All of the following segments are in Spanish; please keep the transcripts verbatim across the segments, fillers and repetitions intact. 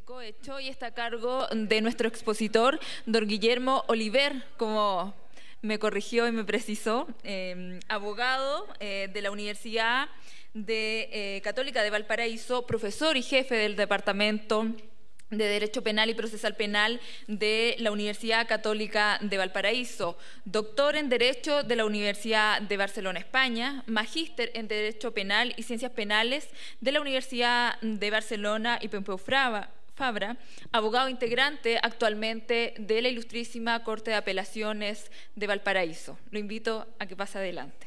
cohecho y está a cargo de nuestro expositor, don Guillermo Oliver, como me corrigió y me precisó, eh, abogado eh, de la Universidad de, eh, Católica de Valparaíso, profesor y jefe del Departamento de Derecho Penal y Procesal Penal de la Universidad Católica de Valparaíso, doctor en Derecho de la Universidad de Barcelona, España, magíster en Derecho Penal y Ciencias Penales de la Universidad de Barcelona y Pompeu Fabra, abogado integrante actualmente de la Ilustrísima Corte de Apelaciones de Valparaíso. Lo invito a que pase adelante.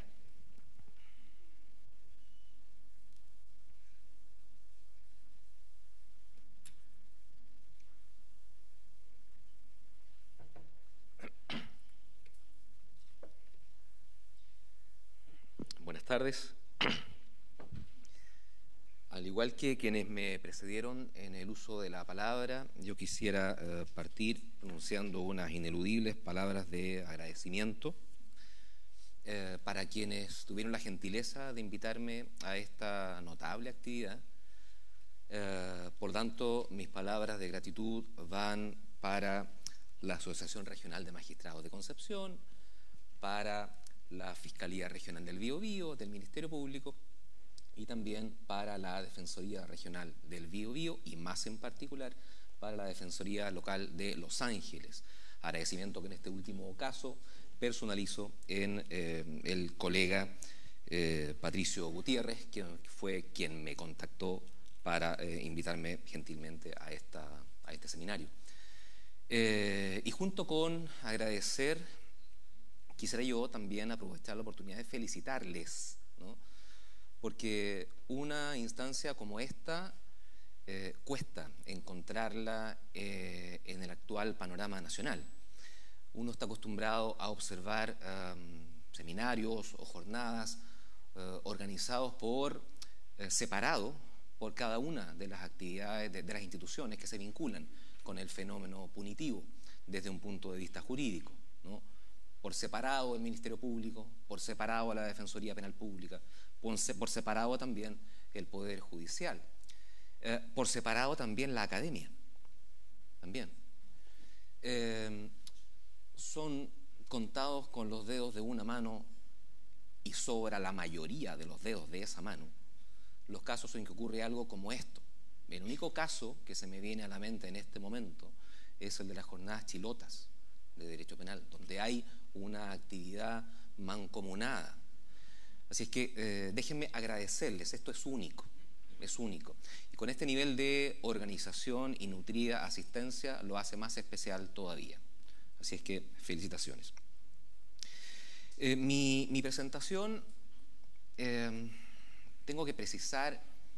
Buenas tardes. Al igual que quienes me precedieron en el uso de la palabra, yo quisiera eh, partir pronunciando unas ineludibles palabras de agradecimiento eh, para quienes tuvieron la gentileza de invitarme a esta notable actividad. Eh, por tanto, mis palabras de gratitud van para la Asociación Regional de Magistrados de Concepción, para la Fiscalía Regional del Biobío, del Ministerio Público, y también para la Defensoría Regional del Biobío y más en particular para la Defensoría Local de Los Ángeles. Agradecimiento que en este último caso personalizo en eh, el colega eh, Patricio Gutiérrez, quien fue quien me contactó para eh, invitarme gentilmente a, esta, a este seminario. Eh, y junto con agradecer, quisiera yo también aprovechar la oportunidad de felicitarles, ¿no? Porque una instancia como esta eh, cuesta encontrarla eh, en el actual panorama nacional. Uno está acostumbrado a observar um, seminarios o jornadas uh, organizados por eh, separado por cada una de las actividades de, de las instituciones que se vinculan con el fenómeno punitivo desde un punto de vista jurídico, ¿no? Por separado el Ministerio Público, por separado la Defensoría Penal Pública, por, por separado también el Poder Judicial, eh, por separado también la academia, también. Eh, son contados con los dedos de una mano y sobra la mayoría de los dedos de esa mano los casos en que ocurre algo como esto. El único caso que se me viene a la mente en este momento es el de las jornadas chilotas de Derecho Penal, donde hay una actividad mancomunada. Así es que eh, déjenme agradecerles, esto es único, es único. Y con este nivel de organización y nutrida asistencia lo hace más especial todavía. Así es que felicitaciones. Eh, mi, mi presentación, eh, tengo que precisar,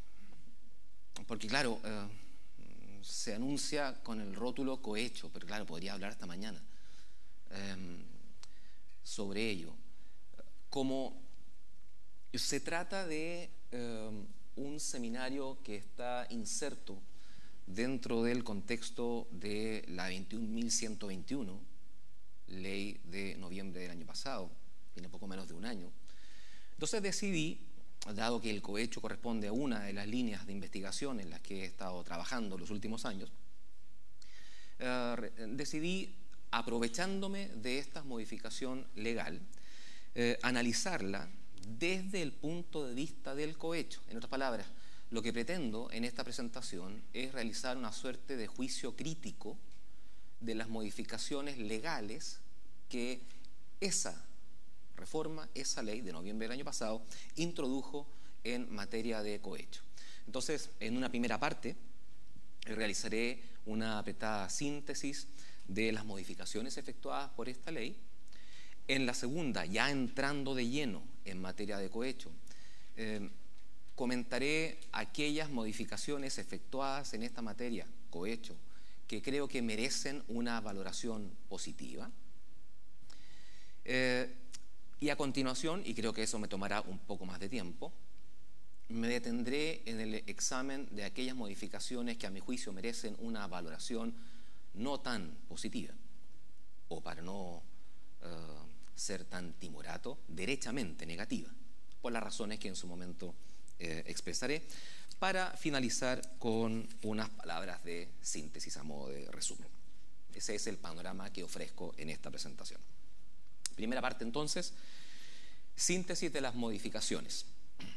porque claro, eh, se anuncia con el rótulo cohecho, pero claro, podría hablar hasta mañana eh, sobre ello. Como se trata de eh, un seminario que está inserto dentro del contexto de la veintiún mil ciento veintiuno, ley de noviembre del año pasado, tiene poco menos de un año. Entonces decidí, dado que el cohecho corresponde a una de las líneas de investigación en las que he estado trabajando los últimos años, eh, decidí, aprovechándome de esta modificación legal, eh, analizarla desde el punto de vista del cohecho. En otras palabras, lo que pretendo en esta presentación es realizar una suerte de juicio crítico de las modificaciones legales que esa reforma, esa ley de noviembre del año pasado, introdujo en materia de cohecho. Entonces, en una primera parte, realizaré una apretada síntesis de las modificaciones efectuadas por esta ley. En la segunda, ya entrando de lleno en materia de cohecho, eh, comentaré aquellas modificaciones efectuadas en esta materia, cohecho, que creo que merecen una valoración positiva. Eh, y a continuación, y creo que eso me tomará un poco más de tiempo, me detendré en el examen de aquellas modificaciones que a mi juicio merecen una valoración no tan positiva, o para no uh, ser tan timorato, derechamente negativa, por las razones que en su momento eh, expresaré, para finalizar con unas palabras de síntesis a modo de resumen. Ese es el panorama que ofrezco en esta presentación. Primera parte, entonces, síntesis de las modificaciones.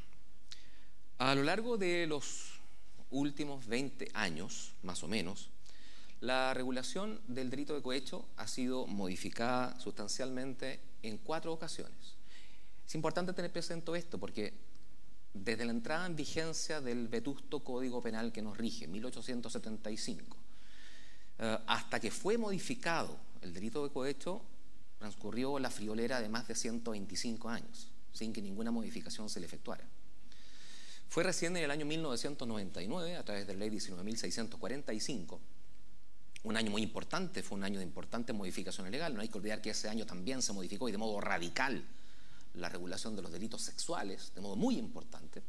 A lo largo de los últimos veinte años, más o menos, la regulación del delito de cohecho ha sido modificada sustancialmente en cuatro ocasiones. Es importante tener presente esto porque desde la entrada en vigencia del vetusto Código Penal que nos rige, mil ochocientos setenta y cinco, eh, hasta que fue modificado el delito de cohecho, transcurrió la friolera de más de ciento veinticinco años, sin que ninguna modificación se le efectuara. Fue recién en el año mil novecientos noventa y nueve, a través de la ley diecinueve mil seiscientos cuarenta y cinco, un año muy importante, fue un año de importantes modificaciones legales. No hay que olvidar que ese año también se modificó y de modo radical la regulación de los delitos sexuales, de modo muy importante.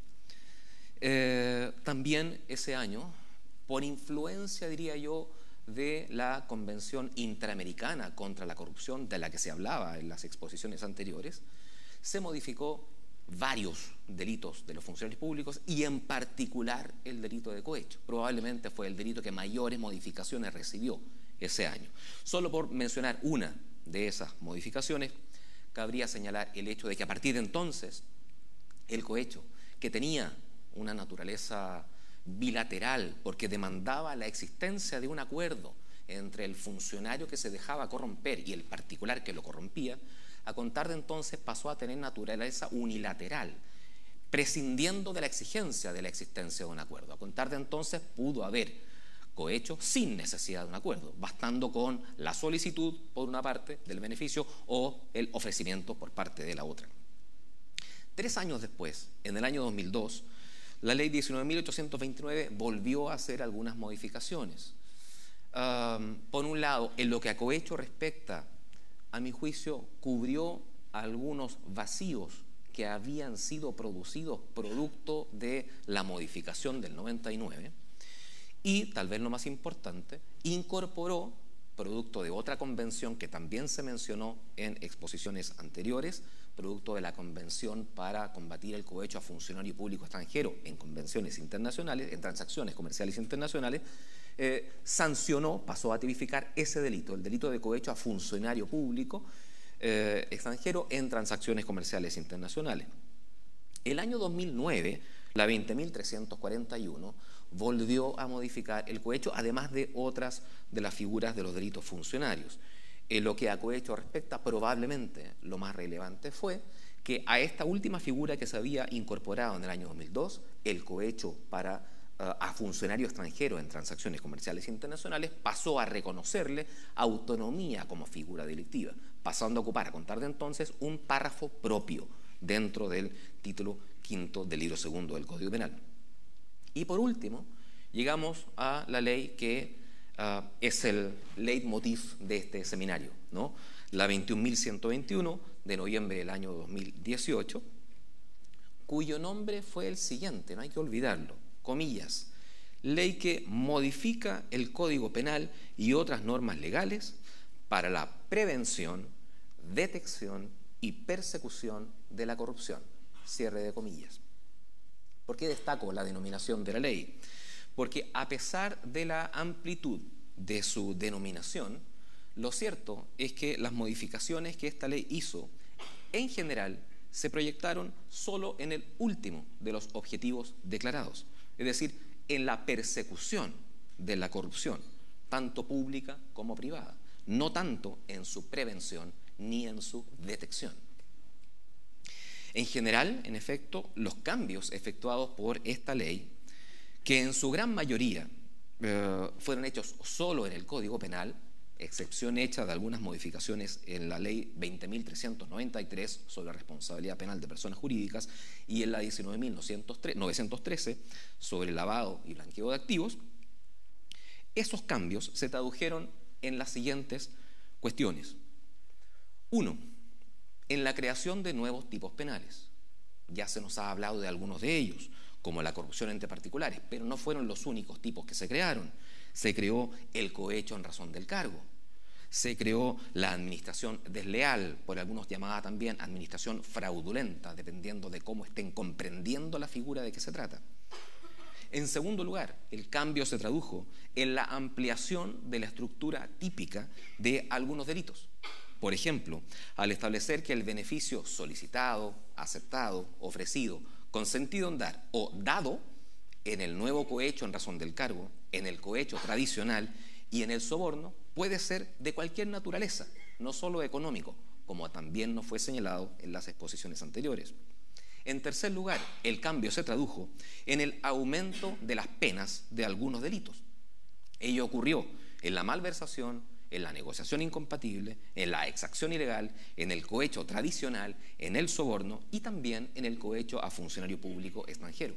Eh, también ese año, por influencia, diría yo, de la Convención Interamericana contra la Corrupción, de la que se hablaba en las exposiciones anteriores, se modificó varios delitos de los funcionarios públicos y en particular el delito de cohecho. Probablemente fue el delito que mayores modificaciones recibió ese año. Solo por mencionar una de esas modificaciones, cabría señalar el hecho de que a partir de entonces el cohecho, que tenía una naturaleza bilateral porque demandaba la existencia de un acuerdo entre el funcionario que se dejaba corromper y el particular que lo corrompía, a contar de entonces pasó a tener naturaleza unilateral, prescindiendo de la exigencia de la existencia de un acuerdo. A contar de entonces pudo haber cohecho sin necesidad de un acuerdo, bastando con la solicitud por una parte del beneficio o el ofrecimiento por parte de la otra. Tres años después, en el año dos mil dos, la ley diecinueve mil ochocientos veintinueve volvió a hacer algunas modificaciones. Um, por un lado, en lo que a cohecho respecta, a mi juicio, cubrió algunos vacíos que habían sido producidos producto de la modificación del noventa y nueve y, tal vez lo más importante, incorporó, producto de otra convención que también se mencionó en exposiciones anteriores, producto de la Convención para combatir el cohecho a funcionario público extranjero en convenciones internacionales, en transacciones comerciales internacionales, Eh, sancionó, pasó a tipificar ese delito, el delito de cohecho a funcionario público eh, extranjero en transacciones comerciales internacionales. El año dos mil nueve, la veinte mil trescientos cuarenta y uno, volvió a modificar el cohecho, además de otras de las figuras de los delitos funcionarios. En lo que a cohecho respecta, probablemente lo más relevante fue que a esta última figura que se había incorporado en el año dos mil dos, el cohecho para a funcionario extranjero en transacciones comerciales internacionales, pasó a reconocerle autonomía como figura delictiva, pasando a ocupar, a contar de entonces, un párrafo propio dentro del título quinto del libro segundo del Código Penal. Y por último, llegamos a la ley que uh, es el leitmotiv de este seminario, ¿no? La veintiún mil ciento veintiuno de noviembre del año dos mil dieciocho, cuyo nombre fue el siguiente, no hay que olvidarlo. Comillas, ley que modifica el Código Penal y otras normas legales para la prevención, detección y persecución de la corrupción. Cierre de comillas. ¿Por qué destaco la denominación de la ley? Porque a pesar de la amplitud de su denominación, lo cierto es que las modificaciones que esta ley hizo, en general, se proyectaron solo en el último de los objetivos declarados. Es decir, en la persecución de la corrupción, tanto pública como privada, no tanto en su prevención ni en su detección. En general, en efecto, los cambios efectuados por esta ley, que en su gran mayoría eh, fueron hechos solo en el Código Penal, excepción hecha de algunas modificaciones en la ley veinte mil trescientos noventa y tres sobre la responsabilidad penal de personas jurídicas y en la diecinueve mil novecientos trece sobre el lavado y blanqueo de activos, esos cambios se tradujeron en las siguientes cuestiones. Uno, en la creación de nuevos tipos penales. Ya se nos ha hablado de algunos de ellos, como la corrupción entre particulares, pero no fueron los únicos tipos que se crearon. Se creó el cohecho en razón del cargo, Se creó la administración desleal, por algunos llamada también administración fraudulenta, dependiendo de cómo estén comprendiendo la figura de qué se trata. En segundo lugar, el cambio se tradujo en la ampliación de la estructura típica de algunos delitos. Por ejemplo, al establecer que el beneficio solicitado, aceptado, ofrecido, consentido en dar o dado en el nuevo cohecho en razón del cargo, en el cohecho tradicional y en el soborno puede ser de cualquier naturaleza, no solo económico, como también nos fue señalado en las exposiciones anteriores. En tercer lugar, el cambio se tradujo en el aumento de las penas de algunos delitos. Ello ocurrió en la malversación, en la negociación incompatible, en la exacción ilegal, en el cohecho tradicional, en el soborno y también en el cohecho a funcionario público extranjero.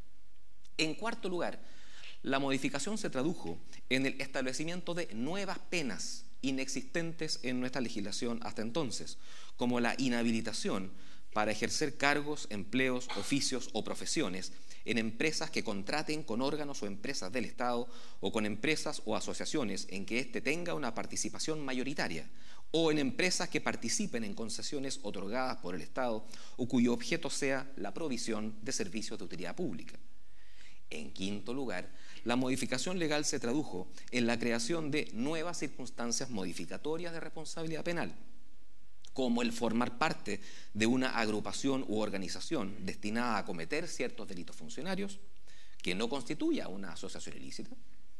En cuarto lugar, la modificación se tradujo en el establecimiento de nuevas penas inexistentes en nuestra legislación hasta entonces, como la inhabilitación para ejercer cargos, empleos, oficios o profesiones en empresas que contraten con órganos o empresas del Estado o con empresas o asociaciones en que éste tenga una participación mayoritaria, o en empresas que participen en concesiones otorgadas por el Estado o cuyo objeto sea la provisión de servicios de utilidad pública. En quinto lugar, la modificación legal se tradujo en la creación de nuevas circunstancias modificatorias de responsabilidad penal, como el formar parte de una agrupación u organización destinada a cometer ciertos delitos funcionarios, que no constituya una asociación ilícita,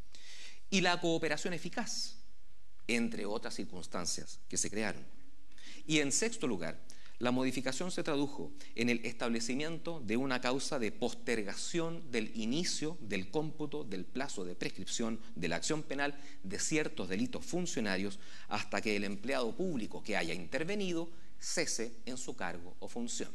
y la cooperación eficaz, entre otras circunstancias que se crearon. Y en sexto lugar, la modificación se tradujo en el establecimiento de una causa de postergación del inicio del cómputo del plazo de prescripción de la acción penal de ciertos delitos funcionarios hasta que el empleado público que haya intervenido cese en su cargo o función.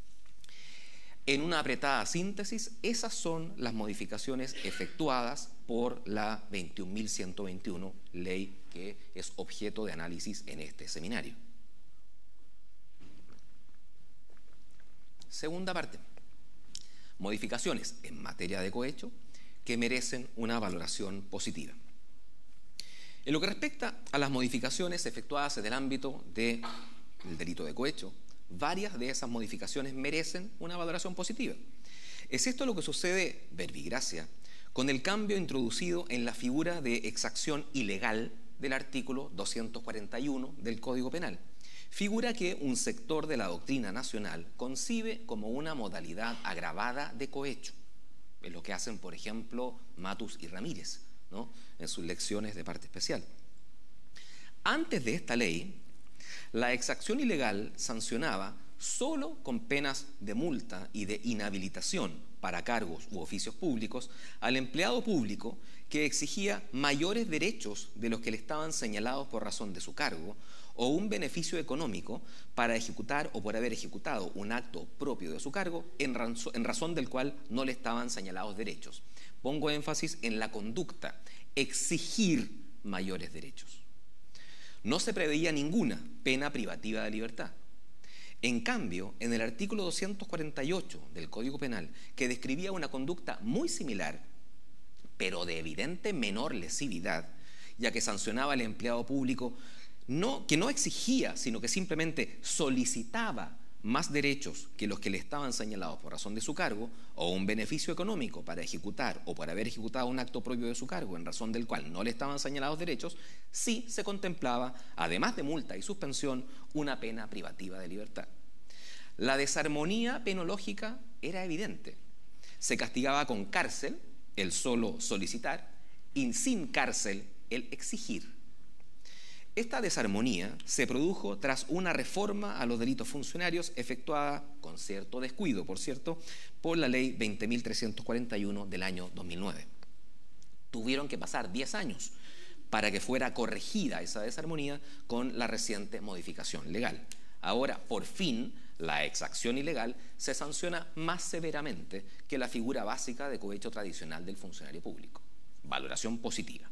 En una apretada síntesis, esas son las modificaciones efectuadas por la veintiún mil ciento veintiuno, ley que es objeto de análisis en este seminario. Segunda parte, modificaciones en materia de cohecho que merecen una valoración positiva. En lo que respecta a las modificaciones efectuadas en el ámbito del delito de cohecho, varias de esas modificaciones merecen una valoración positiva. Es esto lo que sucede, verbigracia, con el cambio introducido en la figura de exacción ilegal del artículo doscientos cuarenta y uno del Código Penal, figura que un sector de la doctrina nacional concibe como una modalidad agravada de cohecho. Es lo que hacen, por ejemplo, Matus y Ramírez, ¿no?, en sus lecciones de parte especial. Antes de esta ley, la exacción ilegal sancionaba solo con penas de multa y de inhabilitación para cargos u oficios públicos al empleado público que exigía mayores derechos de los que le estaban señalados por razón de su cargo, o un beneficio económico para ejecutar o por haber ejecutado un acto propio de su cargo en razón, en razón del cual no le estaban señalados derechos. Pongo énfasis en la conducta, exigir mayores derechos. No se preveía ninguna pena privativa de libertad. En cambio, en el artículo doscientos cuarenta y ocho del Código Penal, que describía una conducta muy similar, pero de evidente menor lesividad, ya que sancionaba al empleado público No, que no exigía, sino que simplemente solicitaba más derechos que los que le estaban señalados por razón de su cargo, o un beneficio económico para ejecutar o por haber ejecutado un acto propio de su cargo en razón del cual no le estaban señalados derechos, sí se contemplaba, además de multa y suspensión, una pena privativa de libertad. La desarmonía penológica era evidente. Se castigaba con cárcel el solo solicitar y sin cárcel el exigir. Esta desarmonía se produjo tras una reforma a los delitos funcionarios efectuada con cierto descuido, por cierto, por la ley veinte mil trescientos cuarenta y uno del año dos mil nueve. Tuvieron que pasar diez años para que fuera corregida esa desarmonía con la reciente modificación legal. Ahora, por fin, la exacción ilegal se sanciona más severamente que la figura básica de cohecho tradicional del funcionario público. Valoración positiva.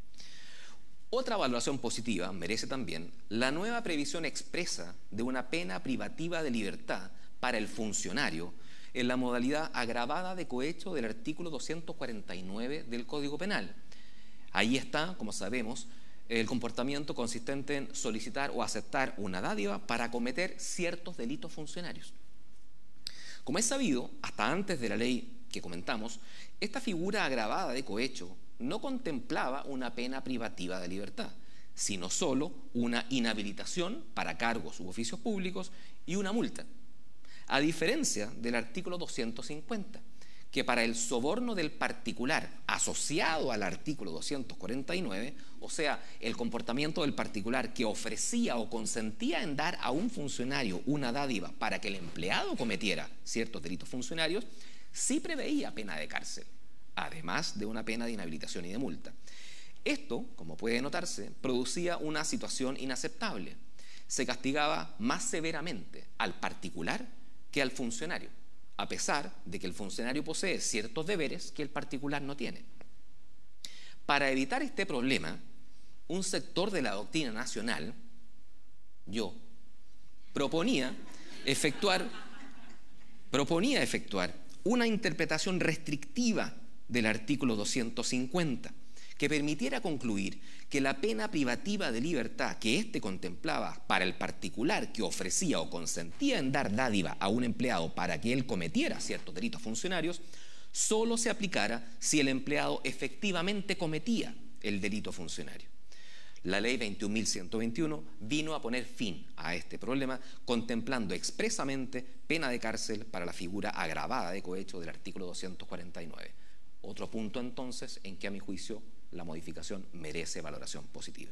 Otra valoración positiva merece también la nueva previsión expresa de una pena privativa de libertad para el funcionario en la modalidad agravada de cohecho del artículo doscientos cuarenta y nueve del Código Penal. Ahí está, como sabemos, el comportamiento consistente en solicitar o aceptar una dádiva para cometer ciertos delitos funcionarios. Como es sabido, hasta antes de la ley que comentamos, esta figura agravada de cohecho no contemplaba una pena privativa de libertad, sino solo una inhabilitación para cargos u oficios públicos y una multa, a diferencia del artículo doscientos cincuenta, que para el soborno del particular asociado al artículo doscientos cuarenta y nueve, o sea, el comportamiento del particular que ofrecía o consentía en dar a un funcionario una dádiva para que el empleado cometiera ciertos delitos funcionarios, sí preveía pena de cárcel, además de una pena de inhabilitación y de multa. Esto, como puede notarse, producía una situación inaceptable. Se castigaba más severamente al particular que al funcionario, a pesar de que el funcionario posee ciertos deberes que el particular no tiene. Para evitar este problema, un sector de la doctrina nacional, yo, proponía efectuar, proponía efectuar una interpretación restrictiva del artículo doscientos cincuenta, que permitiera concluir que la pena privativa de libertad que éste contemplaba para el particular que ofrecía o consentía en dar dádiva a un empleado para que él cometiera ciertos delitos funcionarios, solo se aplicara si el empleado efectivamente cometía el delito funcionario. La ley veintiún mil ciento veintiuno vino a poner fin a este problema, contemplando expresamente pena de cárcel para la figura agravada de cohecho del artículo doscientos cuarenta y nueve. Otro punto entonces en que a mi juicio la modificación merece valoración positiva.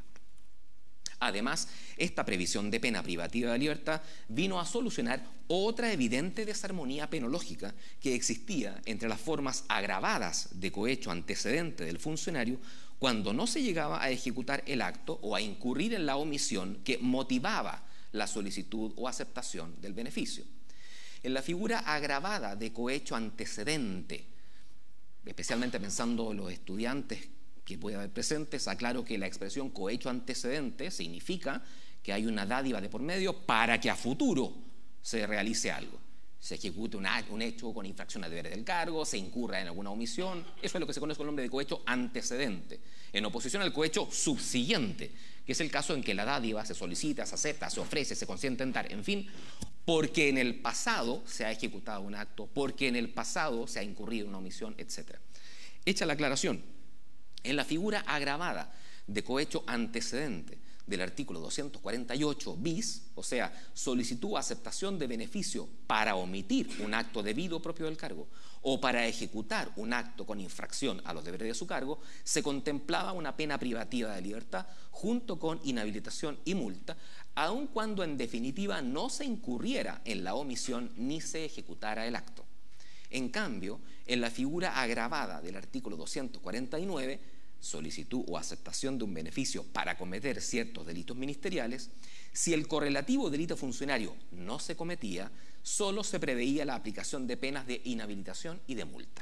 Además, esta previsión de pena privativa de libertad vino a solucionar otra evidente desarmonía penológica que existía entre las formas agravadas de cohecho antecedente del funcionario cuando no se llegaba a ejecutar el acto o a incurrir en la omisión que motivaba la solicitud o aceptación del beneficio. En la figura agravada de cohecho antecedente, especialmente pensando en los estudiantes que puede haber presentes, aclaro que la expresión cohecho antecedente significa que hay una dádiva de por medio para que a futuro se realice algo. Se ejecute un, un hecho con infracción a deberes del cargo, se incurra en alguna omisión. Eso es lo que se conoce con el nombre de cohecho antecedente, en oposición al cohecho subsiguiente, que es el caso en que la dádiva se solicita, se acepta, se ofrece, se consiente en dar, en fin, porque en el pasado se ha ejecutado un acto, porque en el pasado se ha incurrido en una omisión, etcétera. Hecha la aclaración, en la figura agravada de cohecho antecedente del artículo doscientos cuarenta y ocho bis, o sea, solicitud o aceptación de beneficio para omitir un acto debido propio del cargo o para ejecutar un acto con infracción a los deberes de su cargo, se contemplaba una pena privativa de libertad junto con inhabilitación y multa, aun cuando en definitiva no se incurriera en la omisión ni se ejecutara el acto. En cambio, en la figura agravada del artículo doscientos cuarenta y nueve, solicitud o aceptación de un beneficio para cometer ciertos delitos ministeriales, si el correlativo delito funcionario no se cometía, solo se preveía la aplicación de penas de inhabilitación y de multa.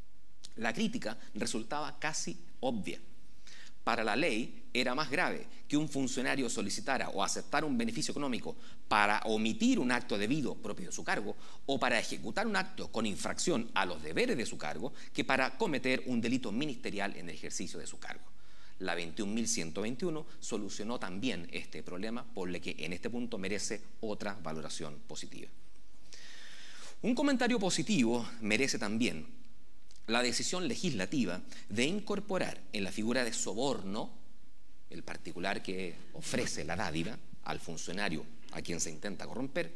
La crítica resultaba casi obvia. Para la ley era más grave que un funcionario solicitara o aceptara un beneficio económico para omitir un acto debido propio de su cargo o para ejecutar un acto con infracción a los deberes de su cargo que para cometer un delito ministerial en el ejercicio de su cargo. La veintiún mil ciento veintiuno solucionó también este problema, por lo que en este punto merece otra valoración positiva. Un comentario positivo merece también la decisión legislativa de incorporar en la figura de soborno, el particular que ofrece la dádiva al funcionario a quien se intenta corromper,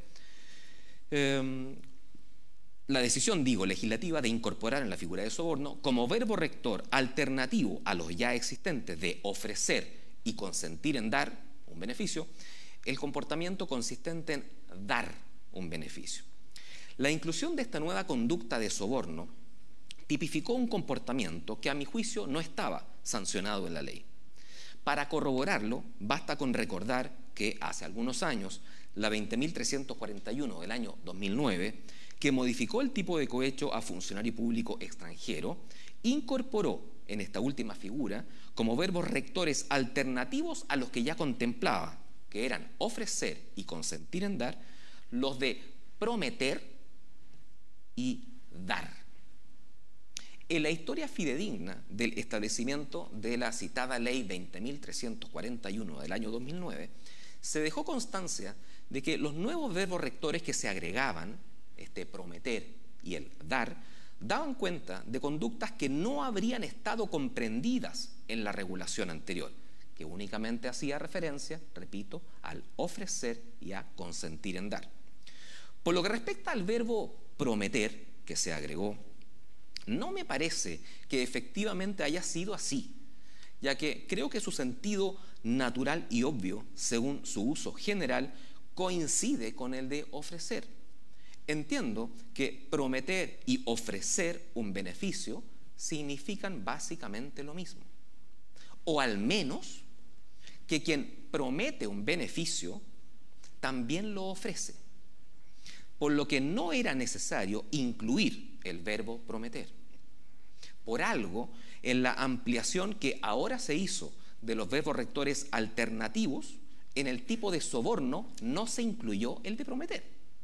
eh, la decisión, digo, legislativa de incorporar en la figura de soborno como verbo rector alternativo a los ya existentes de ofrecer y consentir en dar un beneficio, el comportamiento consistente en dar un beneficio. La inclusión de esta nueva conducta de soborno tipificó un comportamiento que a mi juicio no estaba sancionado en la ley. Para corroborarlo, basta con recordar que hace algunos años, la veinte mil trescientos cuarenta y uno del año dos mil nueve, que modificó el tipo de cohecho a funcionario público extranjero, incorporó en esta última figura como verbos rectores alternativos a los que ya contemplaba, que eran ofrecer y consentir en dar, los de prometer y dar. En la historia fidedigna del establecimiento de la citada Ley veinte mil trescientos cuarenta y uno del año dos mil nueve, se dejó constancia de que los nuevos verbos rectores que se agregaban, este prometer y el dar, daban cuenta de conductas que no habrían estado comprendidas en la regulación anterior, que únicamente hacía referencia, repito, al ofrecer y a consentir en dar. Por lo que respecta al verbo prometer, que se agregó, no me parece que efectivamente haya sido así, ya que creo que su sentido natural y obvio, según su uso general, coincide con el de ofrecer. Entiendo que prometer y ofrecer un beneficio significan básicamente lo mismo. O al menos que quien promete un beneficio también lo ofrece. Por lo que no era necesario incluir el verbo prometer. Por algo, en la ampliación que ahora se hizo de los verbos rectores alternativos, en el tipo de soborno no se incluyó el de prometer.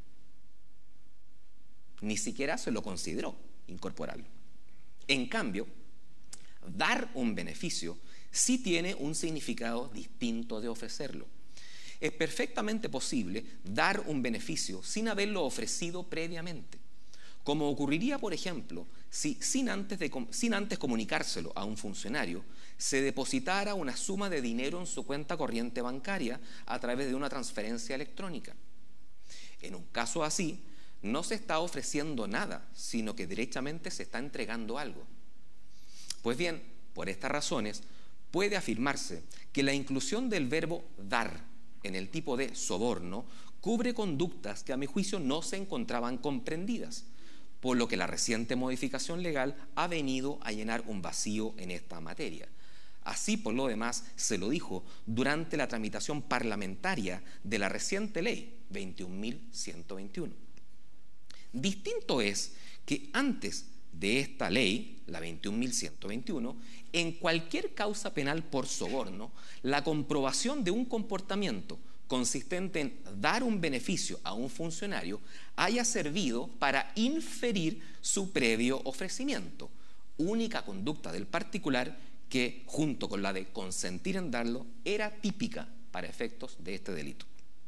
Ni siquiera se lo consideró incorporarlo. En cambio, dar un beneficio sí tiene un significado distinto de ofrecerlo. Es perfectamente posible dar un beneficio sin haberlo ofrecido previamente, como ocurriría, por ejemplo, si sin antes, de, sin antes comunicárselo a un funcionario, se depositara una suma de dinero en su cuenta corriente bancaria a través de una transferencia electrónica. En un caso así, no se está ofreciendo nada, sino que derechamente se está entregando algo. Pues bien, por estas razones, puede afirmarse que la inclusión del verbo dar en el tipo de soborno cubre conductas que a mi juicio no se encontraban comprendidas, por lo que la reciente modificación legal ha venido a llenar un vacío en esta materia. Así, por lo demás, se lo dijo durante la tramitación parlamentaria de la reciente ley veintiún mil ciento veintiuno. Distinto es que antes de esta ley, la veintiún mil ciento veintiuno, en cualquier causa penal por soborno, la comprobación de un comportamiento consistente en dar un beneficio a un funcionario haya servido para inferir su previo ofrecimiento, única conducta del particular que, junto con la de consentir en darlo, era típica para efectos de este delito.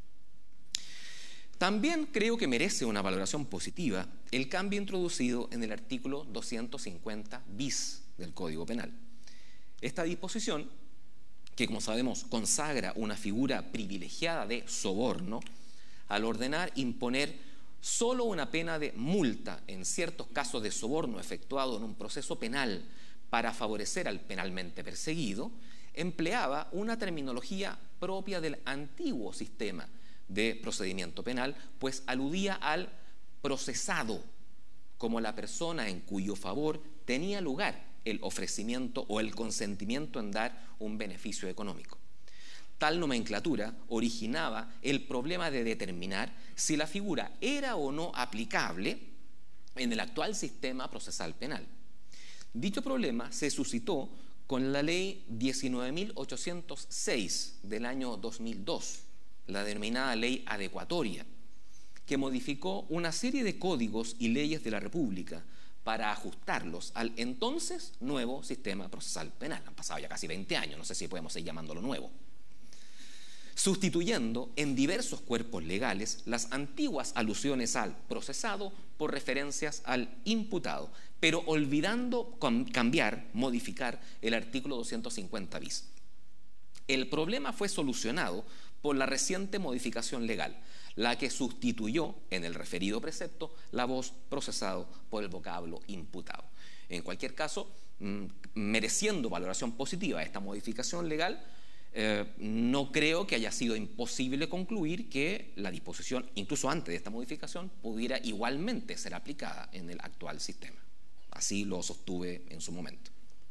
También creo que merece una valoración positiva el cambio introducido en el artículo doscientos cincuenta bis del Código Penal. Esta disposición, que como sabemos consagra una figura privilegiada de soborno, al ordenar imponer solo una pena de multa en ciertos casos de soborno efectuado en un proceso penal para favorecer al penalmente perseguido, empleaba una terminología propia del antiguo sistema de procedimiento penal, pues aludía al procesado como la persona en cuyo favor tenía lugar el ofrecimiento o el consentimiento en dar un beneficio económico. Tal nomenclatura originaba el problema de determinar si la figura era o no aplicable en el actual sistema procesal penal. Dicho problema se suscitó con la ley diecinueve mil ochocientos seis del año dos mil dos, la denominada ley adecuatoria, que modificó una serie de códigos y leyes de la República para ajustarlos al entonces nuevo sistema procesal penal. Han pasado ya casi veinte años, no sé si podemos seguir llamándolo nuevo. Sustituyendo en diversos cuerpos legales las antiguas alusiones al procesado por referencias al imputado, pero olvidando cambiar, modificar el artículo doscientos cincuenta bis. El problema fue solucionado por la reciente modificación legal, la que sustituyó en el referido precepto la voz procesado por el vocablo imputado. En cualquier caso, mmm, mereciendo valoración positiva esta modificación legal, eh, no creo que haya sido imposible concluir que la disposición, incluso antes de esta modificación, pudiera igualmente ser aplicada en el actual sistema. Así lo sostuve en su momento.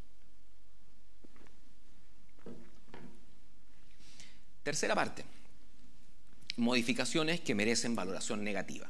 Tercera parte. Modificaciones que merecen valoración negativa.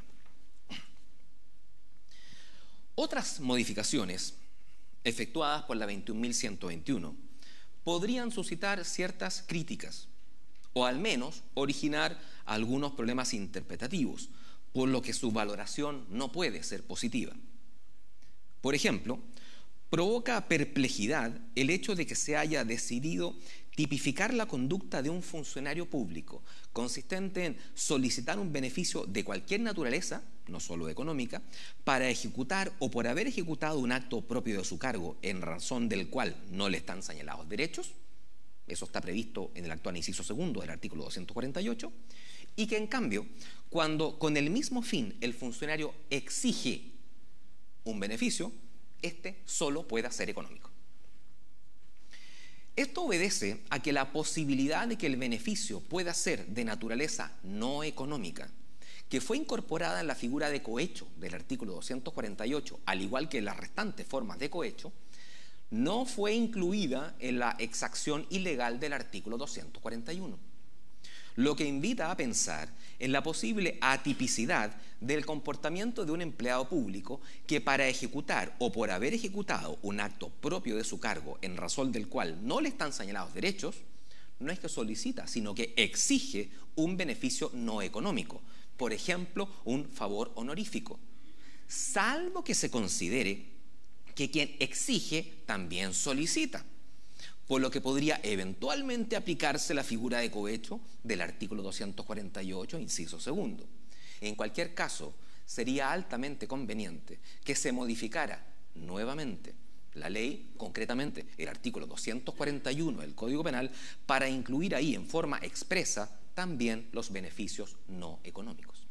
Otras modificaciones efectuadas por la veintiún mil ciento veintiuno podrían suscitar ciertas críticas o al menos originar algunos problemas interpretativos, por lo que su valoración no puede ser positiva. Por ejemplo, provoca perplejidad el hecho de que se haya decidido tipificar la conducta de un funcionario público, consistente en solicitar un beneficio de cualquier naturaleza, no solo económica, para ejecutar o por haber ejecutado un acto propio de su cargo en razón del cual no le están señalados derechos. Eso está previsto en el actual inciso segundo del artículo doscientos cuarenta y ocho, y que en cambio, cuando con el mismo fin el funcionario exige un beneficio, este solo pueda ser económico. Esto obedece a que la posibilidad de que el beneficio pueda ser de naturaleza no económica, que fue incorporada en la figura de cohecho del artículo doscientos cuarenta y ocho, al igual que las restantes formas de cohecho, no fue incluida en la exacción ilegal del artículo doscientos cuarenta y uno, lo que invita a pensar en la posible atipicidad del comportamiento de un empleado público que para ejecutar o por haber ejecutado un acto propio de su cargo en razón del cual no le están señalados derechos, no es que solicita, sino que exige un beneficio no económico, por ejemplo, un favor honorífico, salvo que se considere que quien exige también solicita, por lo que podría eventualmente aplicarse la figura de cohecho del artículo doscientos cuarenta y ocho, inciso segundo. En cualquier caso, sería altamente conveniente que se modificara nuevamente la ley, concretamente el artículo doscientos cuarenta y uno del Código Penal, para incluir ahí en forma expresa también los beneficios no económicos.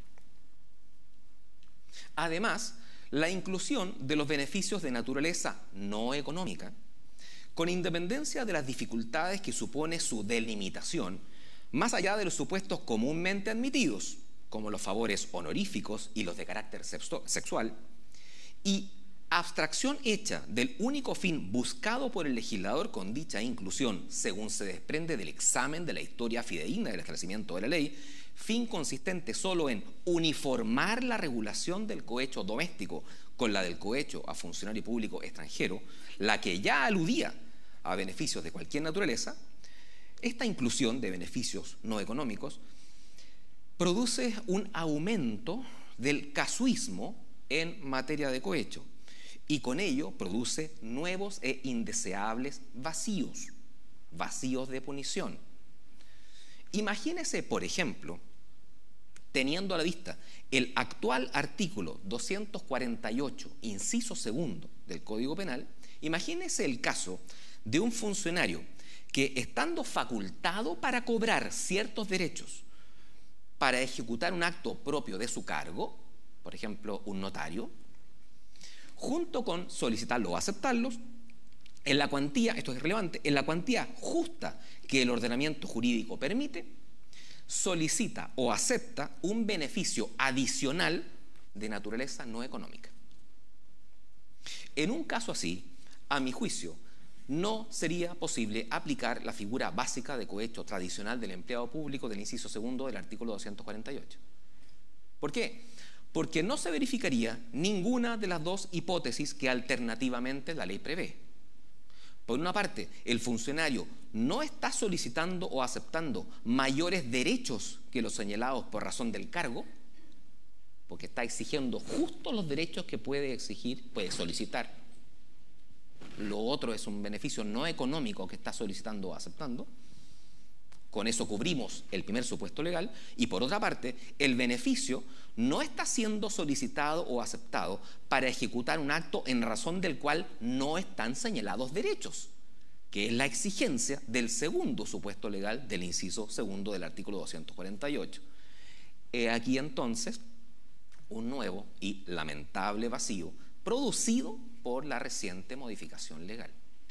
Además, la inclusión de los beneficios de naturaleza no económica, con independencia de las dificultades que supone su delimitación, más allá de los supuestos comúnmente admitidos, como los favores honoríficos y los de carácter sexual, y abstracción hecha del único fin buscado por el legislador con dicha inclusión, según se desprende del examen de la historia fidedigna del establecimiento de la ley, fin consistente solo en uniformar la regulación del cohecho doméstico con la del cohecho a funcionario público extranjero, la que ya aludía a beneficios de cualquier naturaleza. Esta inclusión de beneficios no económicos produce un aumento del casuismo en materia de cohecho y con ello produce nuevos e indeseables vacíos, vacíos de punición. Imagínese, por ejemplo, teniendo a la vista el actual artículo doscientos cuarenta y ocho, inciso segundo del Código Penal, imagínese el caso de un funcionario que, estando facultado para cobrar ciertos derechos, para ejecutar un acto propio de su cargo, por ejemplo, un notario, junto con solicitarlo o aceptarlos, en la cuantía, esto es relevante, en la cuantía justa que el ordenamiento jurídico permite, solicita o acepta un beneficio adicional de naturaleza no económica. En un caso así, a mi juicio, no sería posible aplicar la figura básica de cohecho tradicional del empleado público del inciso segundo del artículo doscientos cuarenta y ocho. ¿Por qué? Porque no se verificaría ninguna de las dos hipótesis que alternativamente la ley prevé. Por una parte, el funcionario no está solicitando o aceptando mayores derechos que los señalados por razón del cargo, porque está exigiendo justo los derechos que puede exigir, puede solicitar. Lo otro es un beneficio no económico que está solicitando o aceptando. Con eso cubrimos el primer supuesto legal. Y por otra parte, el beneficio no está siendo solicitado o aceptado para ejecutar un acto en razón del cual no están señalados derechos, que es la exigencia del segundo supuesto legal del inciso segundo del artículo doscientos cuarenta y ocho. He aquí entonces un nuevo y lamentable vacío producido por la reciente modificación legal.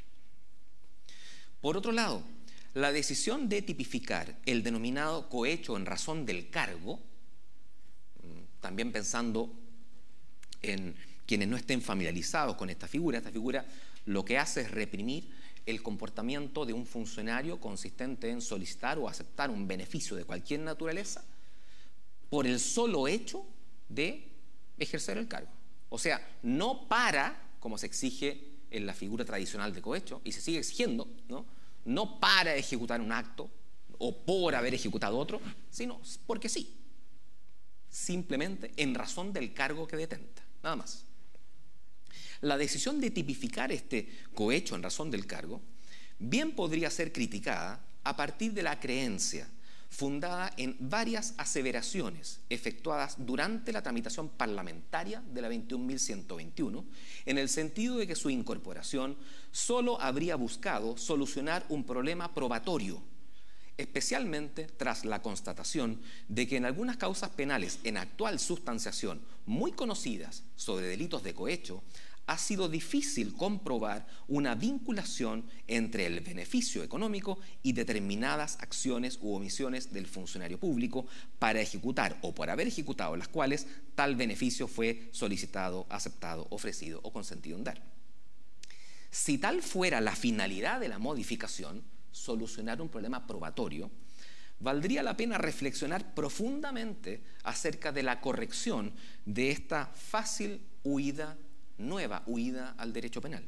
Por otro lado, la decisión de tipificar el denominado cohecho en razón del cargo, también pensando en quienes no estén familiarizados con esta figura, esta figura lo que hace es reprimir el comportamiento de un funcionario consistente en solicitar o aceptar un beneficio de cualquier naturaleza por el solo hecho de ejercer el cargo. O sea, no para, como se exige en la figura tradicional de cohecho, y se sigue exigiendo, ¿no? No para ejecutar un acto o por haber ejecutado otro, sino porque sí, simplemente en razón del cargo que detenta, nada más. La decisión de tipificar este cohecho en razón del cargo bien podría ser criticada a partir de la creencia fundada en varias aseveraciones efectuadas durante la tramitación parlamentaria de la veintiún mil ciento veintiuno, en el sentido de que su incorporación solo habría buscado solucionar un problema probatorio, especialmente tras la constatación de que en algunas causas penales en actual sustanciación muy conocidas sobre delitos de cohecho, ha sido difícil comprobar una vinculación entre el beneficio económico y determinadas acciones u omisiones del funcionario público para ejecutar o por haber ejecutado las cuales tal beneficio fue solicitado, aceptado, ofrecido o consentido en dar. Si tal fuera la finalidad de la modificación, solucionar un problema probatorio, valdría la pena reflexionar profundamente acerca de la corrección de esta fácil huida nueva huida al derecho penal.